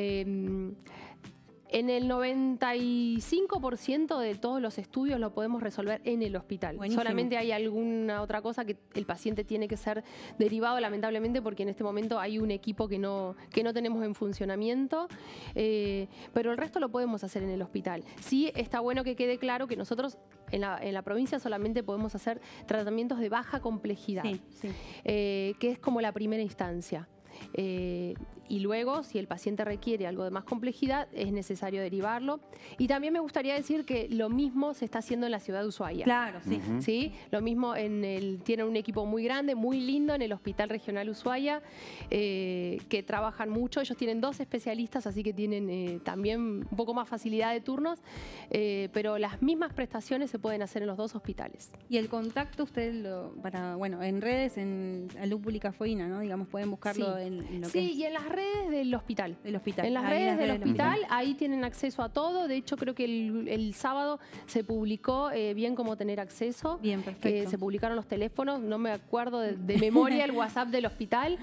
En el 95% de todos los estudios lo podemos resolver en el hospital. Buenísimo. Solamente hay alguna otra cosa que el paciente tiene que ser derivado, lamentablemente, porque en este momento hay un equipo que no tenemos en funcionamiento, pero el resto lo podemos hacer en el hospital. Sí está bueno que quede claro que nosotros en la provincia solamente podemos hacer tratamientos de baja complejidad, que es como la primera instancia. Y luego, si el paciente requiere algo de más complejidad, es necesario derivarlo. Y también me gustaría decir que lo mismo se está haciendo en la ciudad de Ushuaia. Claro, sí. ¿Sí? Lo mismo tienen un equipo muy grande, muy lindo en el Hospital Regional Ushuaia, que trabajan mucho. Ellos tienen 2 especialistas, así que tienen también un poco más facilidad de turnos, pero las mismas prestaciones se pueden hacer en los 2 hospitales. Y el contacto, ustedes en redes, en Salud Pública Foina, ¿no? Digamos, pueden buscarlo en lo que es. Y en las redes del hospital. Del hospital. En las redes del hospital, ahí tienen acceso a todo. De hecho, creo que el sábado se publicó bien cómo tener acceso. Bien, perfecto. Se publicaron los teléfonos, no me acuerdo de memoria el WhatsApp del hospital.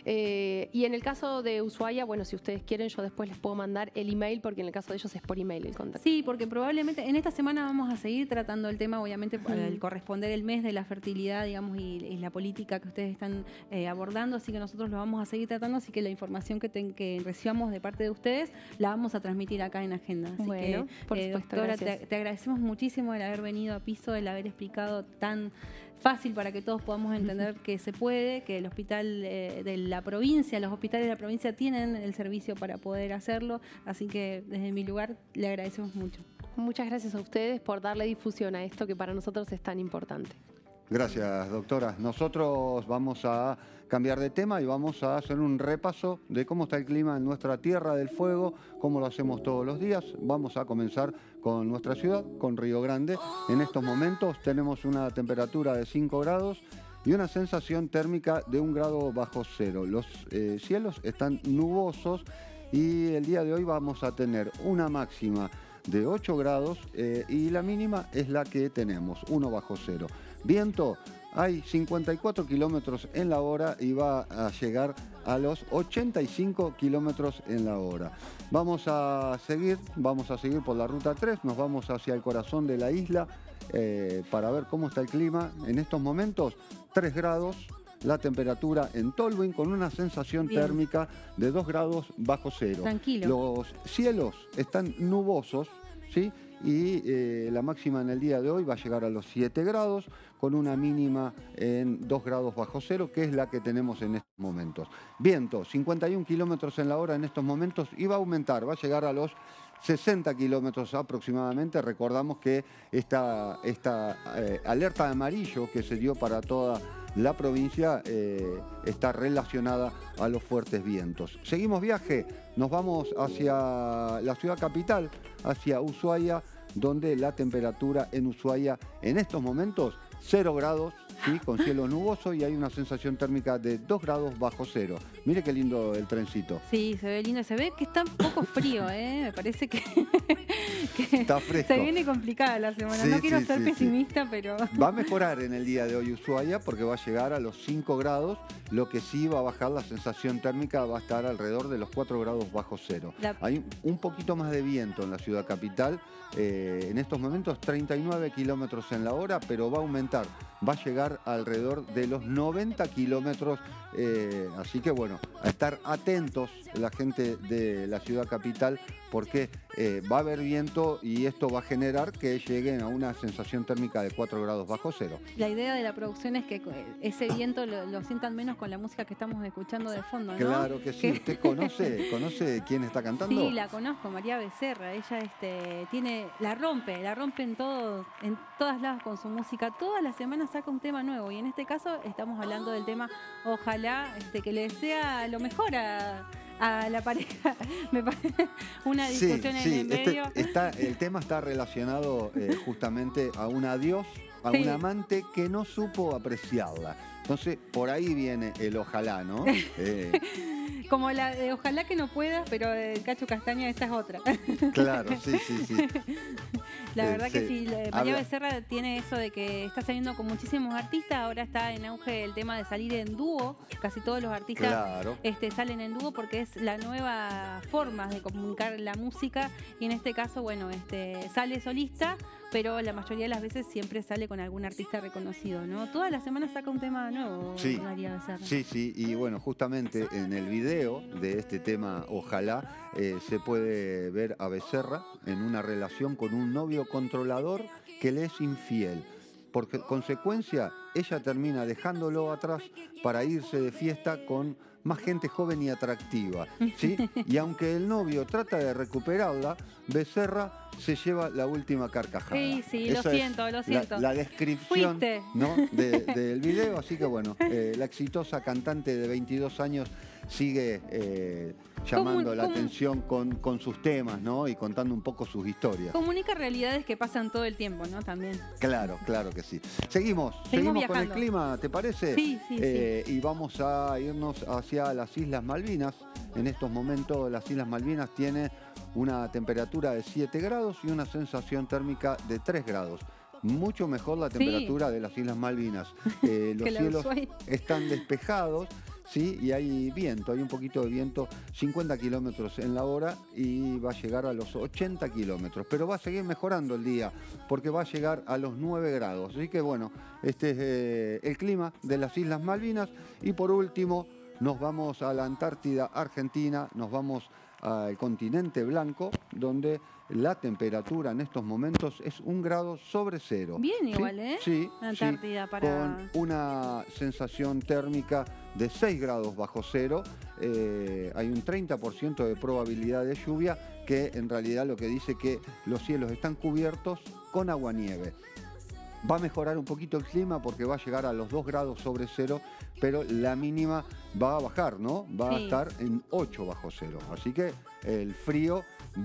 Y en el caso de Ushuaia, bueno, si ustedes quieren, yo después les puedo mandar el email, porque en el caso de ellos es por email el contacto. Sí, porque probablemente en esta semana vamos a seguir tratando el tema, obviamente, al corresponder el mes de la fertilidad, digamos, y la política que ustedes están abordando, así que nosotros lo vamos a seguir tratando, así que la información que recibamos de parte de ustedes la vamos a transmitir acá en Agenda. Así bueno, que, por supuesto, doctora, gracias. te agradecemos muchísimo el haber venido a Piso, el haber explicado tan fácil para que todos podamos entender que se puede, que el hospital de la provincia, los hospitales de la provincia tienen el servicio para poder hacerlo, así que desde mi lugar le agradecemos mucho. Muchas gracias a ustedes por darle difusión a esto que para nosotros es tan importante. Gracias, doctora. Nosotros vamos a cambiar de tema y vamos a hacer un repaso de cómo está el clima en nuestra Tierra del Fuego, como lo hacemos todos los días. Vamos a comenzar con nuestra ciudad, con Río Grande. En estos momentos tenemos una temperatura de 5 grados y una sensación térmica de 1 grado bajo cero. Los cielos están nubosos y el día de hoy vamos a tener una máxima de 8 grados y la mínima es la que tenemos, 1 bajo cero. Viento, hay 54 kilómetros en la hora y va a llegar a los 85 kilómetros en la hora. Vamos a seguir por la ruta 3, nos vamos hacia el corazón de la isla para ver cómo está el clima. En estos momentos, 3 grados. La temperatura en Tolwyn con una sensación térmica de 2 grados bajo cero. Tranquilo. Los cielos están nubosos, ¿sí? Y la máxima en el día de hoy va a llegar a los 7 grados con una mínima en 2 grados bajo cero, que es la que tenemos en estos momentos. Viento, 51 kilómetros en la hora en estos momentos y va a aumentar, va a llegar a los 60 kilómetros aproximadamente. Recordamos que esta alerta de amarillo que se dio para toda la provincia está relacionada a los fuertes vientos. Seguimos viaje, nos vamos hacia la ciudad capital, hacia Ushuaia, donde la temperatura en Ushuaia en estos momentos 0 grados, ¿sí? Con cielo nuboso, y hay una sensación térmica de 2 grados bajo cero. Mire qué lindo el trencito. Sí, se ve lindo. Se ve que está un poco frío, ¿eh? Me parece que está fresco. Se viene complicada la semana. Sí, no quiero sí, ser sí, pesimista, sí. pero... Va a mejorar en el día de hoy Ushuaia porque va a llegar a los 5 grados. Lo que sí va a bajar la sensación térmica, va a estar alrededor de los 4 grados bajo cero. Hay un poquito más de viento en la ciudad capital. En estos momentos 39 kilómetros en la hora, pero va a aumentar. Va a llegar alrededor de los 90 kilómetros. Así que bueno, a estar atentos la gente de la ciudad capital, porque va a haber viento y esto va a generar que lleguen a una sensación térmica de 4 grados bajo cero. La idea de la producción es que ese viento lo sientan menos con la música que estamos escuchando de fondo, ¿no? Claro que sí. ¿Usted conoce quién está cantando? Sí, la conozco, María Becerra. Ella la rompe en todas lados con su música. Todas las semanas saca un tema nuevo, y en este caso estamos hablando del tema Ojalá, que le desea lo mejor a la pareja. Me parece una discusión en el medio. El tema está relacionado justamente a un adiós, a un amante que no supo apreciarla. Entonces, por ahí viene el ojalá, ¿no? Como la de ojalá que no puedas, pero el Cacho Castaña, esa es otra. Claro, sí. La verdad que sí, María Becerra tiene eso de que está saliendo con muchísimos artistas. Ahora está en auge el tema de salir en dúo. Casi todos los artistas salen en dúo porque es la nueva forma de comunicar la música. Y en este caso, bueno, sale solista, pero la mayoría de las veces siempre sale con algún artista reconocido, ¿no? Todas las semanas saca un tema nuevo, María Becerra. Sí, y bueno, justamente en el video de este tema Ojalá se puede ver a Becerra en una relación con un novio controlador que le es infiel. Por consecuencia, ella termina dejándolo atrás para irse de fiesta con más gente joven y atractiva, ¿sí? Y aunque el novio trata de recuperarla, Becerra se lleva la última carcajada. Sí, lo siento. La descripción, ¿no? del video. Así que bueno, la exitosa cantante de 22 años sigue llamando la atención con sus temas, ¿no? Y contando un poco sus historias. Comunica realidades que pasan todo el tiempo, ¿no? También. Claro que sí. Seguimos con el clima, ¿te parece? Sí. Y vamos a irnos hacia las Islas Malvinas. En estos momentos las Islas Malvinas tienen una temperatura de 7 grados y una sensación térmica de 3 grados. Mucho mejor la temperatura de las Islas Malvinas. Los cielos están despejados. Sí, y hay viento, hay un poquito de viento, 50 kilómetros en la hora, y va a llegar a los 80 kilómetros. Pero va a seguir mejorando el día, porque va a llegar a los 9 grados. Así que bueno, este es el clima de las Islas Malvinas. Y por último, nos vamos a la Antártida Argentina, nos vamos al continente blanco, donde la temperatura en estos momentos es 1 grado sobre cero. Bien, igual, ¿eh? Sí, Antártida con una sensación térmica de 6 grados bajo cero. Hay un 30% de probabilidad de lluvia, que en realidad lo que dice que los cielos están cubiertos con aguanieve. Va a mejorar un poquito el clima porque va a llegar a los 2 grados sobre cero, pero la mínima va a bajar, ¿no? Va a estar en 8 bajo cero. Así que el frío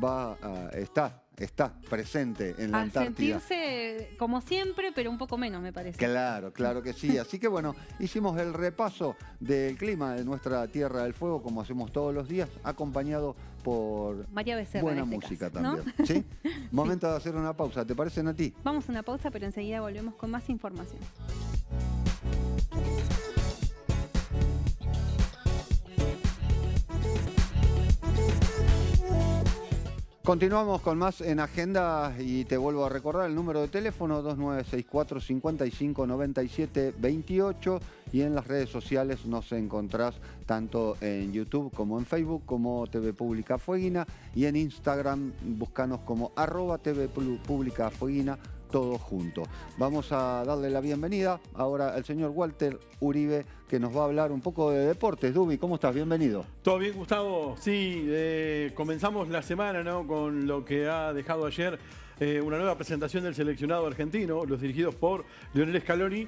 está presente en la Antártida. Sentirse como siempre, pero un poco menos, me parece. Claro que sí. Así que bueno, hicimos el repaso del clima de nuestra Tierra del Fuego, como hacemos todos los días, acompañado por María Becerra, buena en este música caso, ¿no? también. ¿Sí? Momento de hacer una pausa, ¿te parece, Nati? Vamos a una pausa, pero enseguida volvemos con más información. Continuamos con más en Agenda y te vuelvo a recordar el número de teléfono 2964 55 97 28, y en las redes sociales nos encontrás tanto en YouTube como en Facebook como TV Pública Fueguina, y en Instagram búscanos como @TV Pública Fueguina, todo junto. Vamos a darle la bienvenida ahora al señor Walter Uribe, que nos va a hablar un poco de deportes. Dubi, ¿cómo estás? Bienvenido. ¿Todo bien, Gustavo? Sí, comenzamos la semana, ¿no?, con lo que ha dejado ayer una nueva presentación del seleccionado argentino, los dirigidos por Lionel Scaloni,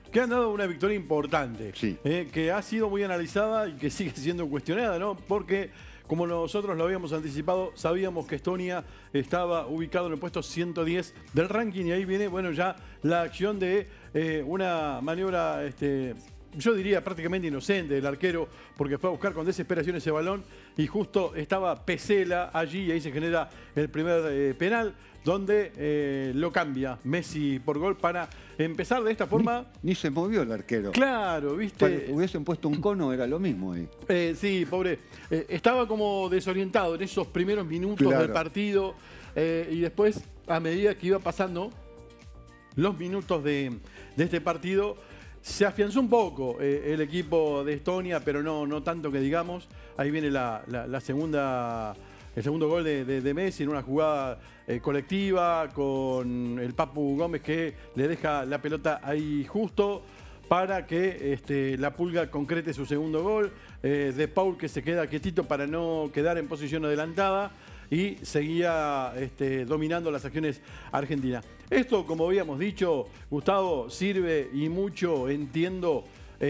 que han dado una victoria importante, que ha sido muy analizada y que sigue siendo cuestionada, ¿no? Porque, como nosotros lo habíamos anticipado, sabíamos que Estonia estaba ubicado en el puesto 110 del ranking y ahí viene, bueno, ya la acción de una maniobra, yo diría prácticamente inocente del arquero, porque fue a buscar con desesperación ese balón y justo estaba Pesela allí y ahí se genera el primer penal, donde lo cambia Messi por gol para empezar de esta forma. Ni se movió el arquero. Claro, ¿viste? Hubiesen puesto un cono, era lo mismo ahí. Sí, pobre. Estaba como desorientado en esos primeros minutos del partido y después, a medida que iba pasando los minutos de este partido, se afianzó un poco el equipo de Estonia, pero no tanto que digamos. Ahí viene la segunda... El segundo gol de Messi en una jugada colectiva con el Papu Gómez que le deja la pelota ahí justo para que la Pulga concrete su segundo gol. De Paul que se queda quietito para no quedar en posición adelantada y seguía dominando las acciones argentinas. Esto, como habíamos dicho, Gustavo, sirve y mucho, entiendo,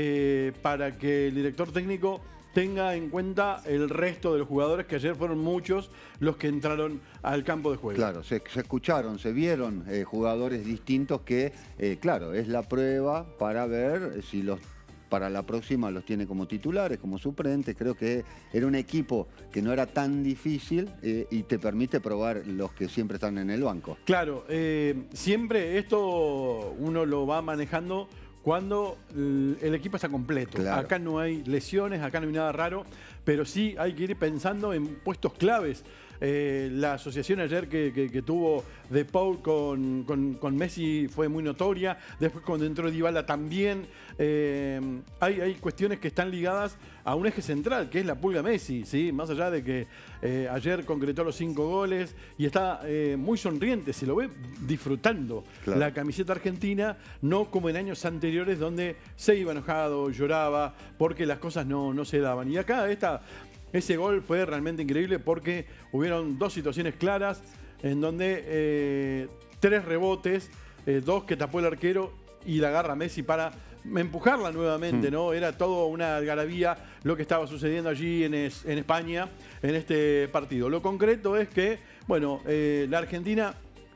para que el director técnico tenga en cuenta el resto de los jugadores, que ayer fueron muchos los que entraron al campo de juego. Claro, se escucharon, se vieron jugadores distintos que, claro, es la prueba para ver si para la próxima los tiene como titulares, como suplentes. Creo que era un equipo que no era tan difícil y te permite probar los que siempre están en el banco. Claro, siempre esto uno lo va manejando cuando el equipo está completo. Claro. Acá no hay lesiones, acá no hay nada raro, pero sí hay que ir pensando en puestos claves. La asociación ayer que tuvo De Paul con Messi fue muy notoria. Después cuando entró Dybala también. Hay cuestiones que están ligadas a un eje central, que es la Pulga Messi, ¿sí? Más allá de que ayer concretó los 5 goles y está muy sonriente, se lo ve disfrutando la camiseta argentina, no como en años anteriores donde se iba enojado, lloraba, porque las cosas no se daban. Y acá ese gol fue realmente increíble porque hubieron 2 situaciones claras en donde 3 rebotes, 2 que tapó el arquero y la agarra Messi para empujarla nuevamente, ¿no? Era todo una algarabía lo que estaba sucediendo allí en España en este partido. Lo concreto es que, bueno, la Argentina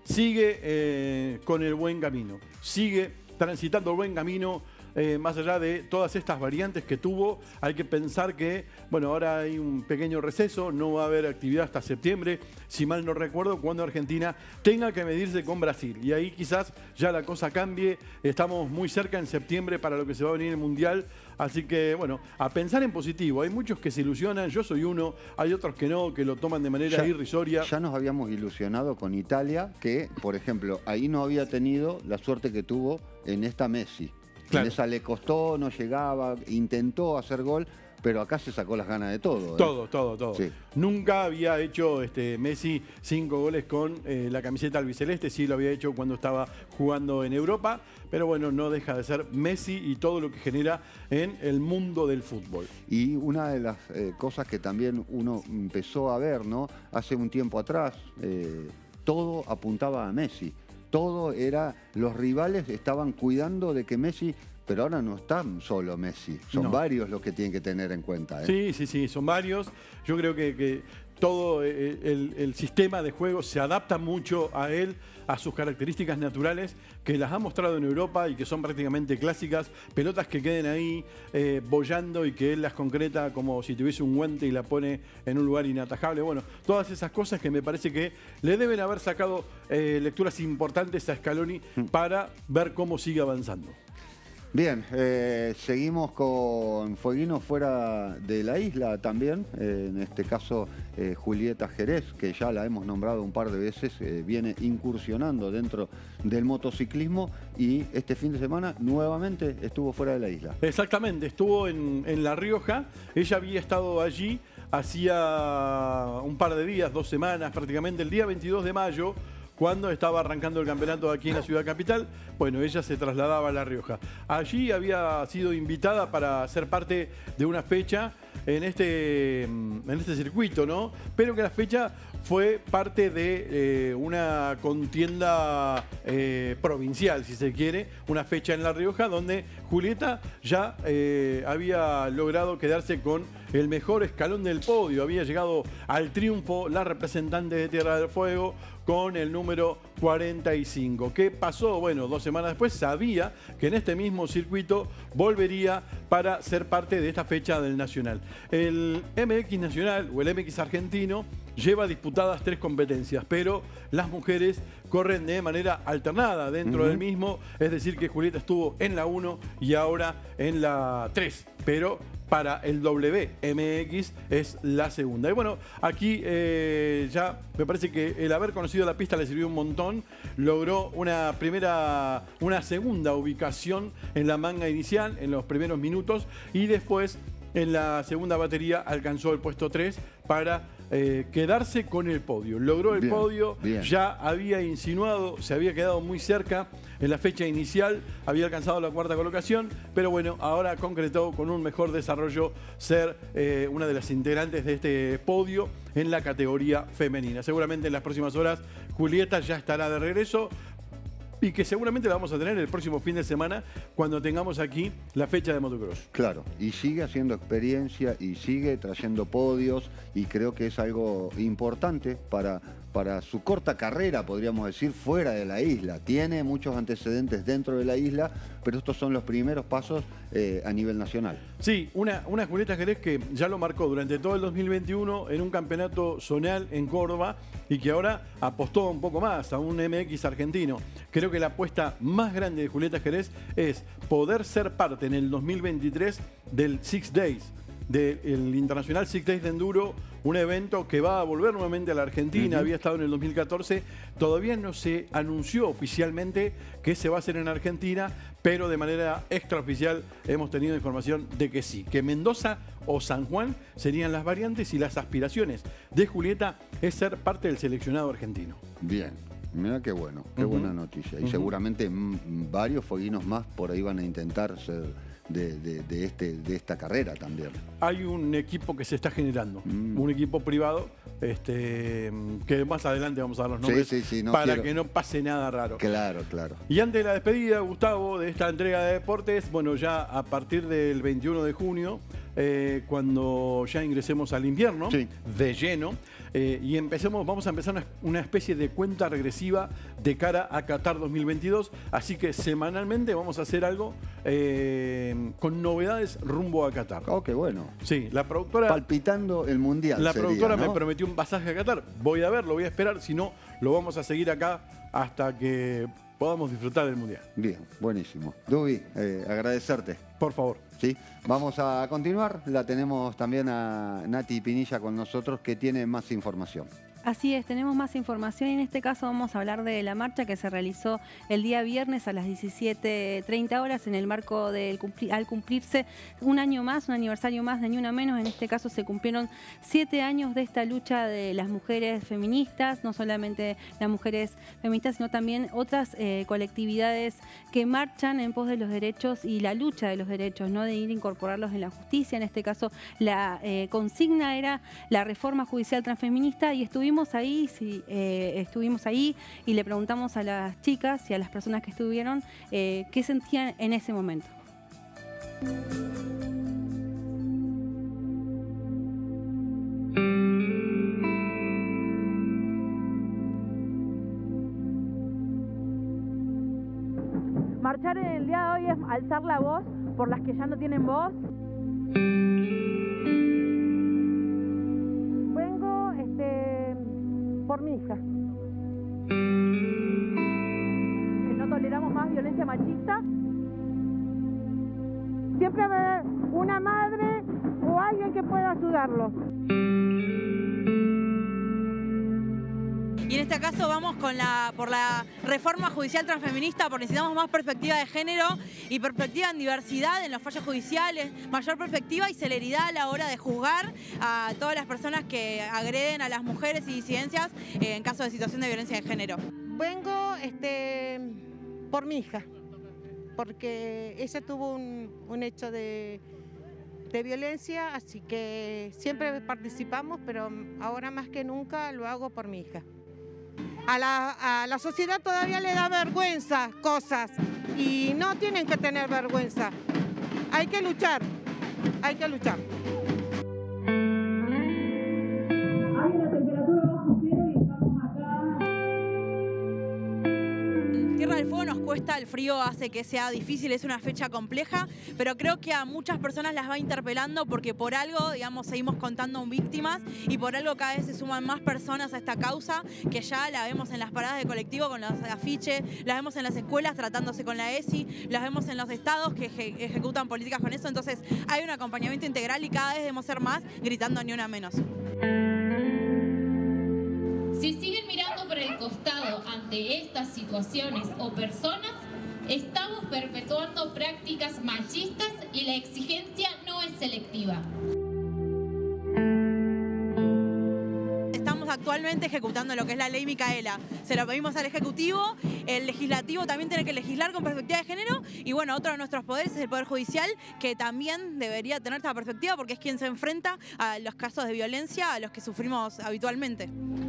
sigue con el buen camino, sigue transitando el buen camino. Más allá de todas estas variantes que tuvo, hay que pensar que, bueno, ahora hay un pequeño receso, no va a haber actividad hasta septiembre, si mal no recuerdo, cuando Argentina tenga que medirse con Brasil. Y ahí quizás ya la cosa cambie, estamos muy cerca en septiembre para lo que se va a venir el Mundial, así que, bueno, a pensar en positivo. Hay muchos que se ilusionan, yo soy uno, hay otros que no, que lo toman de manera irrisoria. Ya nos habíamos ilusionado con Italia, que, por ejemplo, ahí no había tenido la suerte que tuvo en esta Messi. Claro. En esa le costó, no llegaba, intentó hacer gol, pero acá se sacó las ganas de todo. Todo. Sí. Nunca había hecho Messi 5 goles con la camiseta albiceleste, sí lo había hecho cuando estaba jugando en Europa, pero bueno, no deja de ser Messi y todo lo que genera en el mundo del fútbol. Y una de las cosas que también uno empezó a ver, ¿no? Hace un tiempo atrás, todo apuntaba a Messi. Todo era, los rivales estaban cuidando de que Messi, pero ahora no están solo Messi, son varios los que tienen que tener en cuenta. Sí, son varios. Yo creo que todo el sistema de juego se adapta mucho a él, a sus características naturales, que las ha mostrado en Europa y que son prácticamente clásicas, pelotas que queden ahí boyando y que él las concreta como si tuviese un guante y la pone en un lugar inatajable. Bueno, todas esas cosas que me parece que le deben haber sacado lecturas importantes a Scaloni para ver cómo sigue avanzando. Bien, seguimos con Fueguino fuera de la isla también, en este caso Julieta Jerez, que ya la hemos nombrado un par de veces, viene incursionando dentro del motociclismo y este fin de semana nuevamente estuvo fuera de la isla. Exactamente, estuvo en La Rioja, ella había estado allí hacía un par de días, 2 semanas prácticamente, el día 22 de mayo, cuando estaba arrancando el campeonato aquí en la ciudad capital. Bueno, ella se trasladaba a La Rioja. Allí había sido invitada para ser parte de una fecha en este circuito, ¿no? Pero que la fecha fue parte de una contienda provincial, si se quiere, una fecha en La Rioja donde Julieta ya había logrado quedarse con el mejor escalón del podio. Había llegado al triunfo la representante de Tierra del Fuego con el número 45. ¿Qué pasó? Bueno, 2 semanas después sabía que en este mismo circuito volvería para ser parte de esta fecha del Nacional. El MX Nacional o el MX Argentino lleva disputadas 3 competencias, pero las mujeres corren de manera alternada dentro del mismo, es decir que Julieta estuvo en la 1 y ahora en la 3, pero para el WMX es la segunda. Y bueno, aquí ya me parece que el haber conocido la pista le sirvió un montón. Logró una segunda ubicación en la manga inicial, en los primeros minutos, y después en la segunda batería alcanzó el puesto 3 para quedarse con el podio. Logró el podio, ya había insinuado, se había quedado muy cerca en la fecha inicial, había alcanzado la 4ª colocación, pero bueno, ahora concretó con un mejor desarrollo ser una de las integrantes de este podio en la categoría femenina. Seguramente en las próximas horas Julieta ya estará de regreso, y que seguramente la vamos a tener el próximo fin de semana cuando tengamos aquí la fecha de motocross. Claro, y sigue haciendo experiencia y sigue trayendo podios, y creo que es algo importante para su corta carrera, podríamos decir, fuera de la isla. Tiene muchos antecedentes dentro de la isla, pero estos son los primeros pasos a nivel nacional. Sí, una Julieta Jerez que ya lo marcó durante todo el 2021 en un campeonato zonal en Córdoba y que ahora apostó un poco más a un MX argentino. Creo que la apuesta más grande de Julieta Jerez es poder ser parte en el 2023 del Six Days, del Internacional Six Days de Enduro, un evento que va a volver nuevamente a la Argentina. Había estado en el 2014, todavía no se anunció oficialmente que se va a hacer en Argentina, pero de manera extraoficial hemos tenido información de que sí, que Mendoza o San Juan serían las variantes, y las aspiraciones de Julieta es ser parte del seleccionado argentino. Bien. Mira qué bueno, qué buena noticia. Y seguramente varios fueguinos más por ahí van a intentar ser de esta carrera también. Hay un equipo que se está generando, un equipo privado, que más adelante vamos a dar los nombres, para que no pase nada raro. Claro, claro. Y antes de la despedida, Gustavo, de esta entrega de deportes, bueno, ya a partir del 21 de junio, cuando ya ingresemos al invierno, de lleno, y vamos a empezar una especie de cuenta regresiva de cara a Qatar 2022, así que semanalmente vamos a hacer algo con novedades rumbo a Qatar. Oh, qué bueno. Sí, la productora... Palpitando el Mundial. La productora me prometió un pasaje a Qatar. Voy a ver, lo voy a esperar, si no, lo vamos a seguir acá hasta que podamos disfrutar del Mundial. Bien, buenísimo. Dubi, agradecerte. Por favor. Sí, vamos a continuar. La tenemos también a Nati Pinilla con nosotros, que tiene más información. Así es, tenemos más información y en este caso vamos a hablar de la marcha que se realizó el día viernes a las 17:30 horas en el marco al cumplirse un año más, un aniversario más de Ni Una Menos. En este caso se cumplieron 7 años de esta lucha de las mujeres feministas, no solamente las mujeres feministas, sino también otras colectividades que marchan en pos de los derechos y la lucha de los derechos, ¿no? De ir a incorporarlos en la justicia. En este caso la consigna era la reforma judicial transfeminista, y estuvimos ahí y le preguntamos a las chicas y a las personas que estuvieron qué sentían en ese momento. Marchar en el día de hoy es alzar la voz por las que ya no tienen voz. Por mi hija. Que no toleramos más violencia machista. Siempre va a haber una madre o alguien que pueda ayudarlos. Y en este caso vamos por la reforma judicial transfeminista, porque necesitamos más perspectiva de género y perspectiva en diversidad en los fallos judiciales, mayor perspectiva y celeridad a la hora de juzgar a todas las personas que agreden a las mujeres y disidencias en caso de situación de violencia de género. Vengo por mi hija, porque ella tuvo un hecho de de violencia, así que siempre participamos, pero ahora más que nunca lo hago por mi hija. A la sociedad todavía le da vergüenza cosas y no tienen que tener vergüenza. Hay que luchar, hay que luchar. Hay una temperatura bajo cero y estamos acá. Tierra del Fuego nos cuesta, el frío hace que sea difícil, es una fecha compleja, pero creo que a muchas personas las va interpelando porque por algo, digamos, seguimos contando víctimas y por algo cada vez se suman más personas a esta causa, que ya la vemos en las paradas de colectivo con los afiches, las vemos en las escuelas tratándose con la ESI, las vemos en los estados que ejecutan políticas con eso, entonces hay un acompañamiento integral y cada vez debemos ser más gritando ni una menos. Si siguen mirando por el costado ante estas situaciones o personas, estamos perpetuando prácticas machistas y la exigencia no es selectiva. Estamos actualmente ejecutando lo que es la ley Micaela. Se lo pedimos al Ejecutivo, el Legislativo también tiene que legislar con perspectiva de género y bueno, otro de nuestros poderes es el Poder Judicial, que también debería tener esta perspectiva porque es quien se enfrenta a los casos de violencia a los que sufrimos habitualmente.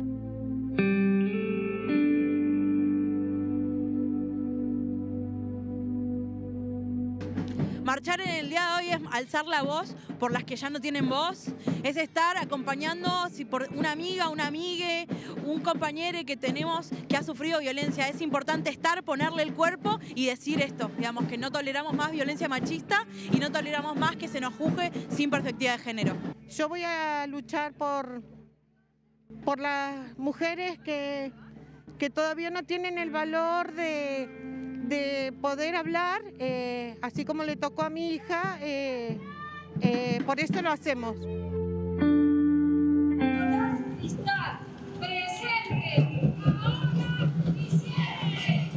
Marchar en el día de hoy es alzar la voz por las que ya no tienen voz, es estar acompañando si por una amiga, una amigue, un compañero que tenemos que ha sufrido violencia. Es importante estar, ponerle el cuerpo y decir esto, digamos, que no toleramos más violencia machista y no toleramos más que se nos juzgue sin perspectiva de género. Yo voy a luchar por las mujeres que todavía no tienen el valor de poder hablar, así como le tocó a mi hija, por eso lo hacemos. Está presente, ahora y siempre.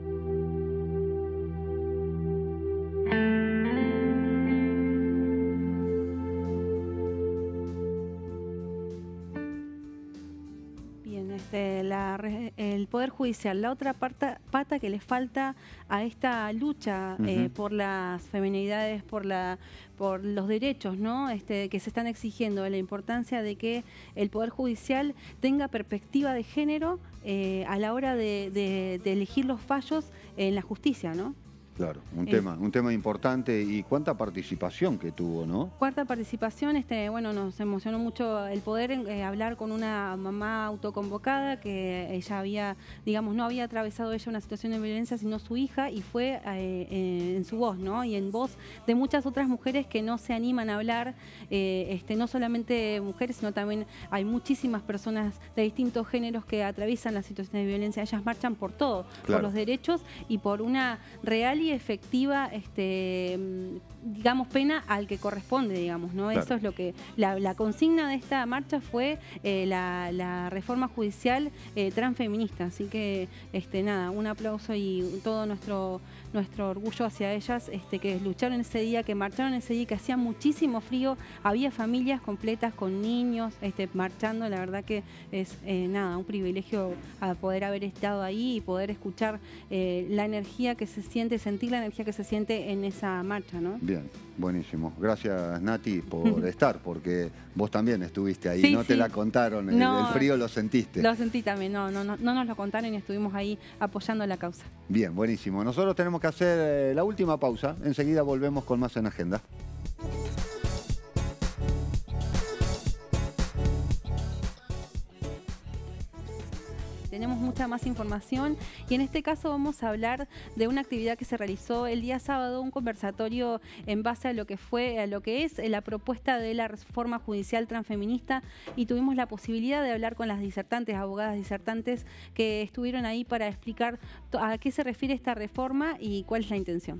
Bien, el Poder Judicial, la otra pata que le falta a esta lucha por las feminidades, por los derechos, ¿no? Que se están exigiendo, la importancia de que el Poder Judicial tenga perspectiva de género a la hora de elegir los fallos en la justicia, ¿no? Claro, un tema importante y cuánta participación que tuvo, ¿no? Cuarta participación, bueno, nos emocionó mucho el poder hablar con una mamá autoconvocada que ella había, digamos, no había atravesado ella una situación de violencia, sino su hija, y fue en su voz, ¿no? Y en voz de muchas otras mujeres que no se animan a hablar, no solamente mujeres, sino también hay muchísimas personas de distintos géneros que atraviesan las situaciones de violencia. Ellas marchan por todo, claro, por los derechos y por una real y efectiva, digamos, pena al que corresponde, digamos, ¿no? Claro. Eso es lo que la consigna de esta marcha fue la reforma judicial transfeminista, así que nada, un aplauso y todo nuestro orgullo hacia ellas, que lucharon ese día, que marcharon ese día, que hacía muchísimo frío, había familias completas con niños marchando. La verdad que es nada, un privilegio a poder haber estado ahí y poder escuchar la energía que se siente, sentir la energía que se siente en esa marcha, ¿no? Bien, buenísimo. Gracias, Nati, por estar, porque vos también estuviste ahí, sí, no te la contaron, el frío lo sentiste. Lo sentí también, no nos lo contaron y estuvimos ahí apoyando la causa. Bien, buenísimo. Nosotros tenemos que hacer la última pausa, enseguida volvemos con más en Agenda. Tenemos mucha más información y en este caso vamos a hablar de una actividad que se realizó el día sábado, un conversatorio en base a lo que es la propuesta de la reforma judicial transfeminista, y tuvimos la posibilidad de hablar con las disertantes, abogadas disertantes que estuvieron ahí para explicar a qué se refiere esta reforma y cuál es la intención.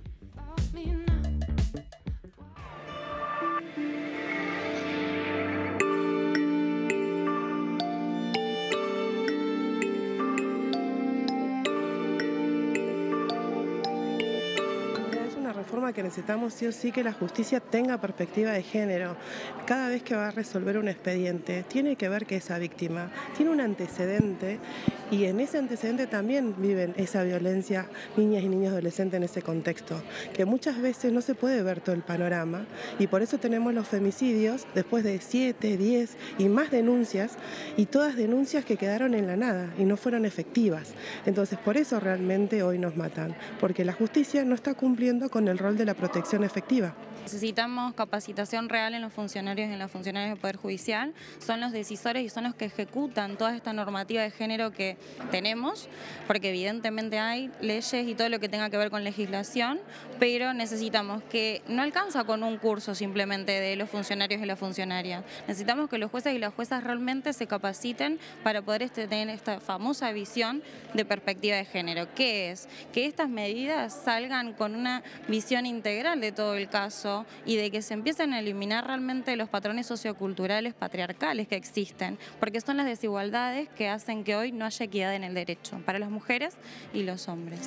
forma que necesitamos sí o sí que la justicia tenga perspectiva de género. Cada vez que va a resolver un expediente, tiene que ver que esa víctima tiene un antecedente y en ese antecedente también viven esa violencia niñas y niños adolescentes en ese contexto, que muchas veces no se puede ver todo el panorama y por eso tenemos los femicidios después de 7, 10 y más denuncias y todas denuncias que quedaron en la nada y no fueron efectivas. Entonces por eso realmente hoy nos matan, porque la justicia no está cumpliendo con el rol de la protección efectiva. Necesitamos capacitación real en los funcionarios y en las funcionarias del Poder Judicial. Son los decisores y son los que ejecutan toda esta normativa de género que tenemos, porque evidentemente hay leyes y todo lo que tenga que ver con legislación, pero necesitamos que no alcanza con un curso simplemente de los funcionarios y las funcionarias. Necesitamos que los jueces y las juezas realmente se capaciten para poder tener esta famosa visión de perspectiva de género. ¿Qué es? Que estas medidas salgan con una visión integral de todo el caso y de que se empiecen a eliminar realmente los patrones socioculturales patriarcales que existen, porque son las desigualdades que hacen que hoy no haya equidad en el derecho para las mujeres y los hombres.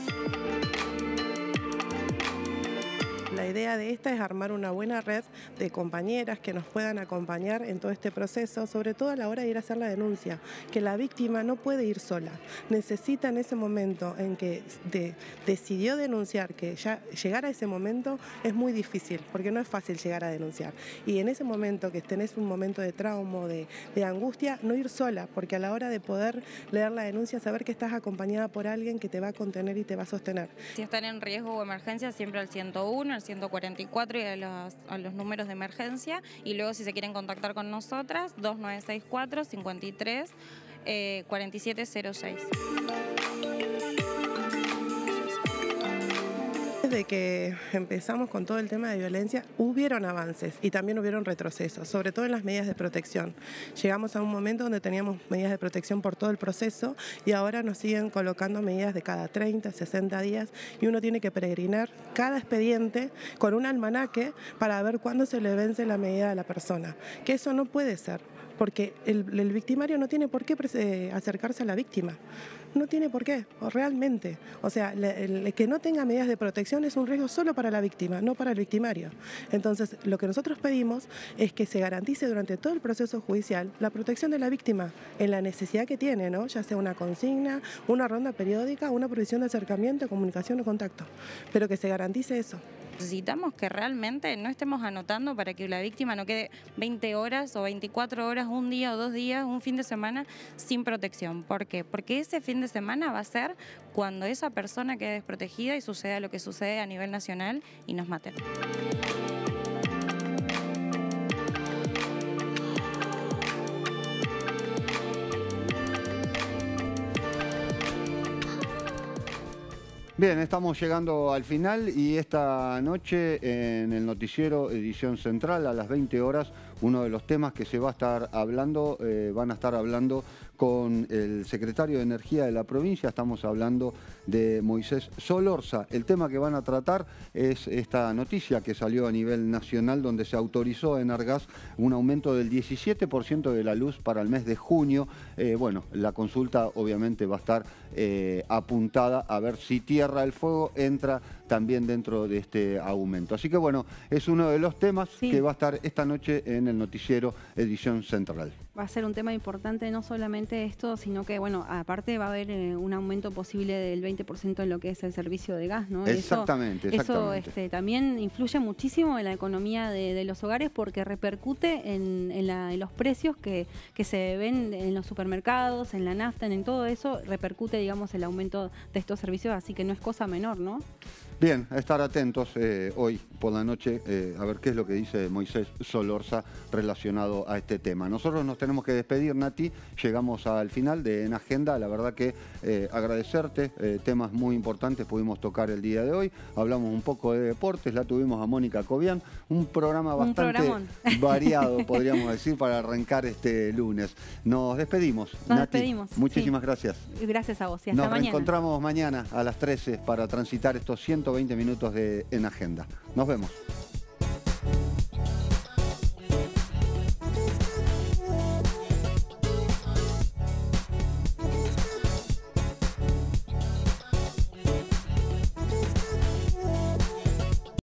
La idea de esta es armar una buena red de compañeras que nos puedan acompañar en todo este proceso, sobre todo a la hora de ir a hacer la denuncia, que la víctima no puede ir sola, necesita en ese momento en que decidió denunciar, que ya llegar a ese momento es muy difícil, porque no es fácil llegar a denunciar. Y en ese momento que tenés un momento de trauma, de angustia, no ir sola, porque a la hora de poder leer la denuncia, saber que estás acompañada por alguien que te va a contener y te va a sostener. Si están en riesgo o emergencia, siempre al 101, al 144 y a los números de emergencia, y luego si se quieren contactar con nosotras, 2964 53 4706. Desde que empezamos con todo el tema de violencia, hubieron avances y también hubieron retrocesos, sobre todo en las medidas de protección. Llegamos a un momento donde teníamos medidas de protección por todo el proceso y ahora nos siguen colocando medidas de cada 30, 60 días y uno tiene que peregrinar cada expediente con un almanaque para ver cuándo se le vence la medida a la persona. Que eso no puede ser, porque el victimario no tiene por qué acercarse a la víctima. No tiene por qué, realmente. O sea, el que no tenga medidas de protección es un riesgo solo para la víctima, no para el victimario. Entonces, lo que nosotros pedimos es que se garantice durante todo el proceso judicial la protección de la víctima en la necesidad que tiene, ¿no? Ya sea una consigna, una ronda periódica, una provisión de acercamiento, comunicación o contacto. Pero que se garantice eso. Necesitamos que realmente no estemos anotando para que la víctima no quede 20 horas o 24 horas, un día o 2 días, un fin de semana sin protección. ¿Por qué? Porque ese fin de semana va a ser cuando esa persona quede desprotegida y suceda lo que sucede a nivel nacional y nos maten. Bien, estamos llegando al final y esta noche en el noticiero Edición Central a las 20 horas, uno de los temas que se va a estar hablando, van a estar hablando con el secretario de Energía de la provincia, estamos hablando de Moisés Solorza. El tema que van a tratar es esta noticia que salió a nivel nacional donde se autorizó en Argas un aumento del 17% de la luz para el mes de junio. Bueno, la consulta obviamente va a estar apuntada a ver si Tierra del Fuego entra también dentro de este aumento. Así que bueno, es uno de los temas que va a estar esta noche en el noticiero Edición Central. Va a ser un tema importante, no solamente esto, sino que, bueno, aparte va a haber un aumento posible del 20% en lo que es el servicio de gas, ¿no? Exactamente, exactamente. Eso también influye muchísimo en la economía de los hogares porque repercute en los precios que se ven en los supermercados, en la nafta, en todo eso, repercute, digamos, el aumento de estos servicios, así que no es cosa menor, ¿no? Bien, a estar atentos hoy por la noche a ver qué es lo que dice Moisés Solorza relacionado a este tema. Nosotros nos tenemos que despedir, Nati, llegamos al final de En Agenda, la verdad que agradecerte, temas muy importantes pudimos tocar el día de hoy, hablamos un poco de deportes, la tuvimos a Mónica Cobian, un programa bastante variado, podríamos decir, para arrancar este lunes. Nos despedimos, Nati. Muchísimas gracias. Gracias a vos y hasta mañana. Nos reencontramos mañana a las 13 para transitar estos 120 minutos de En Agenda. Nos vemos.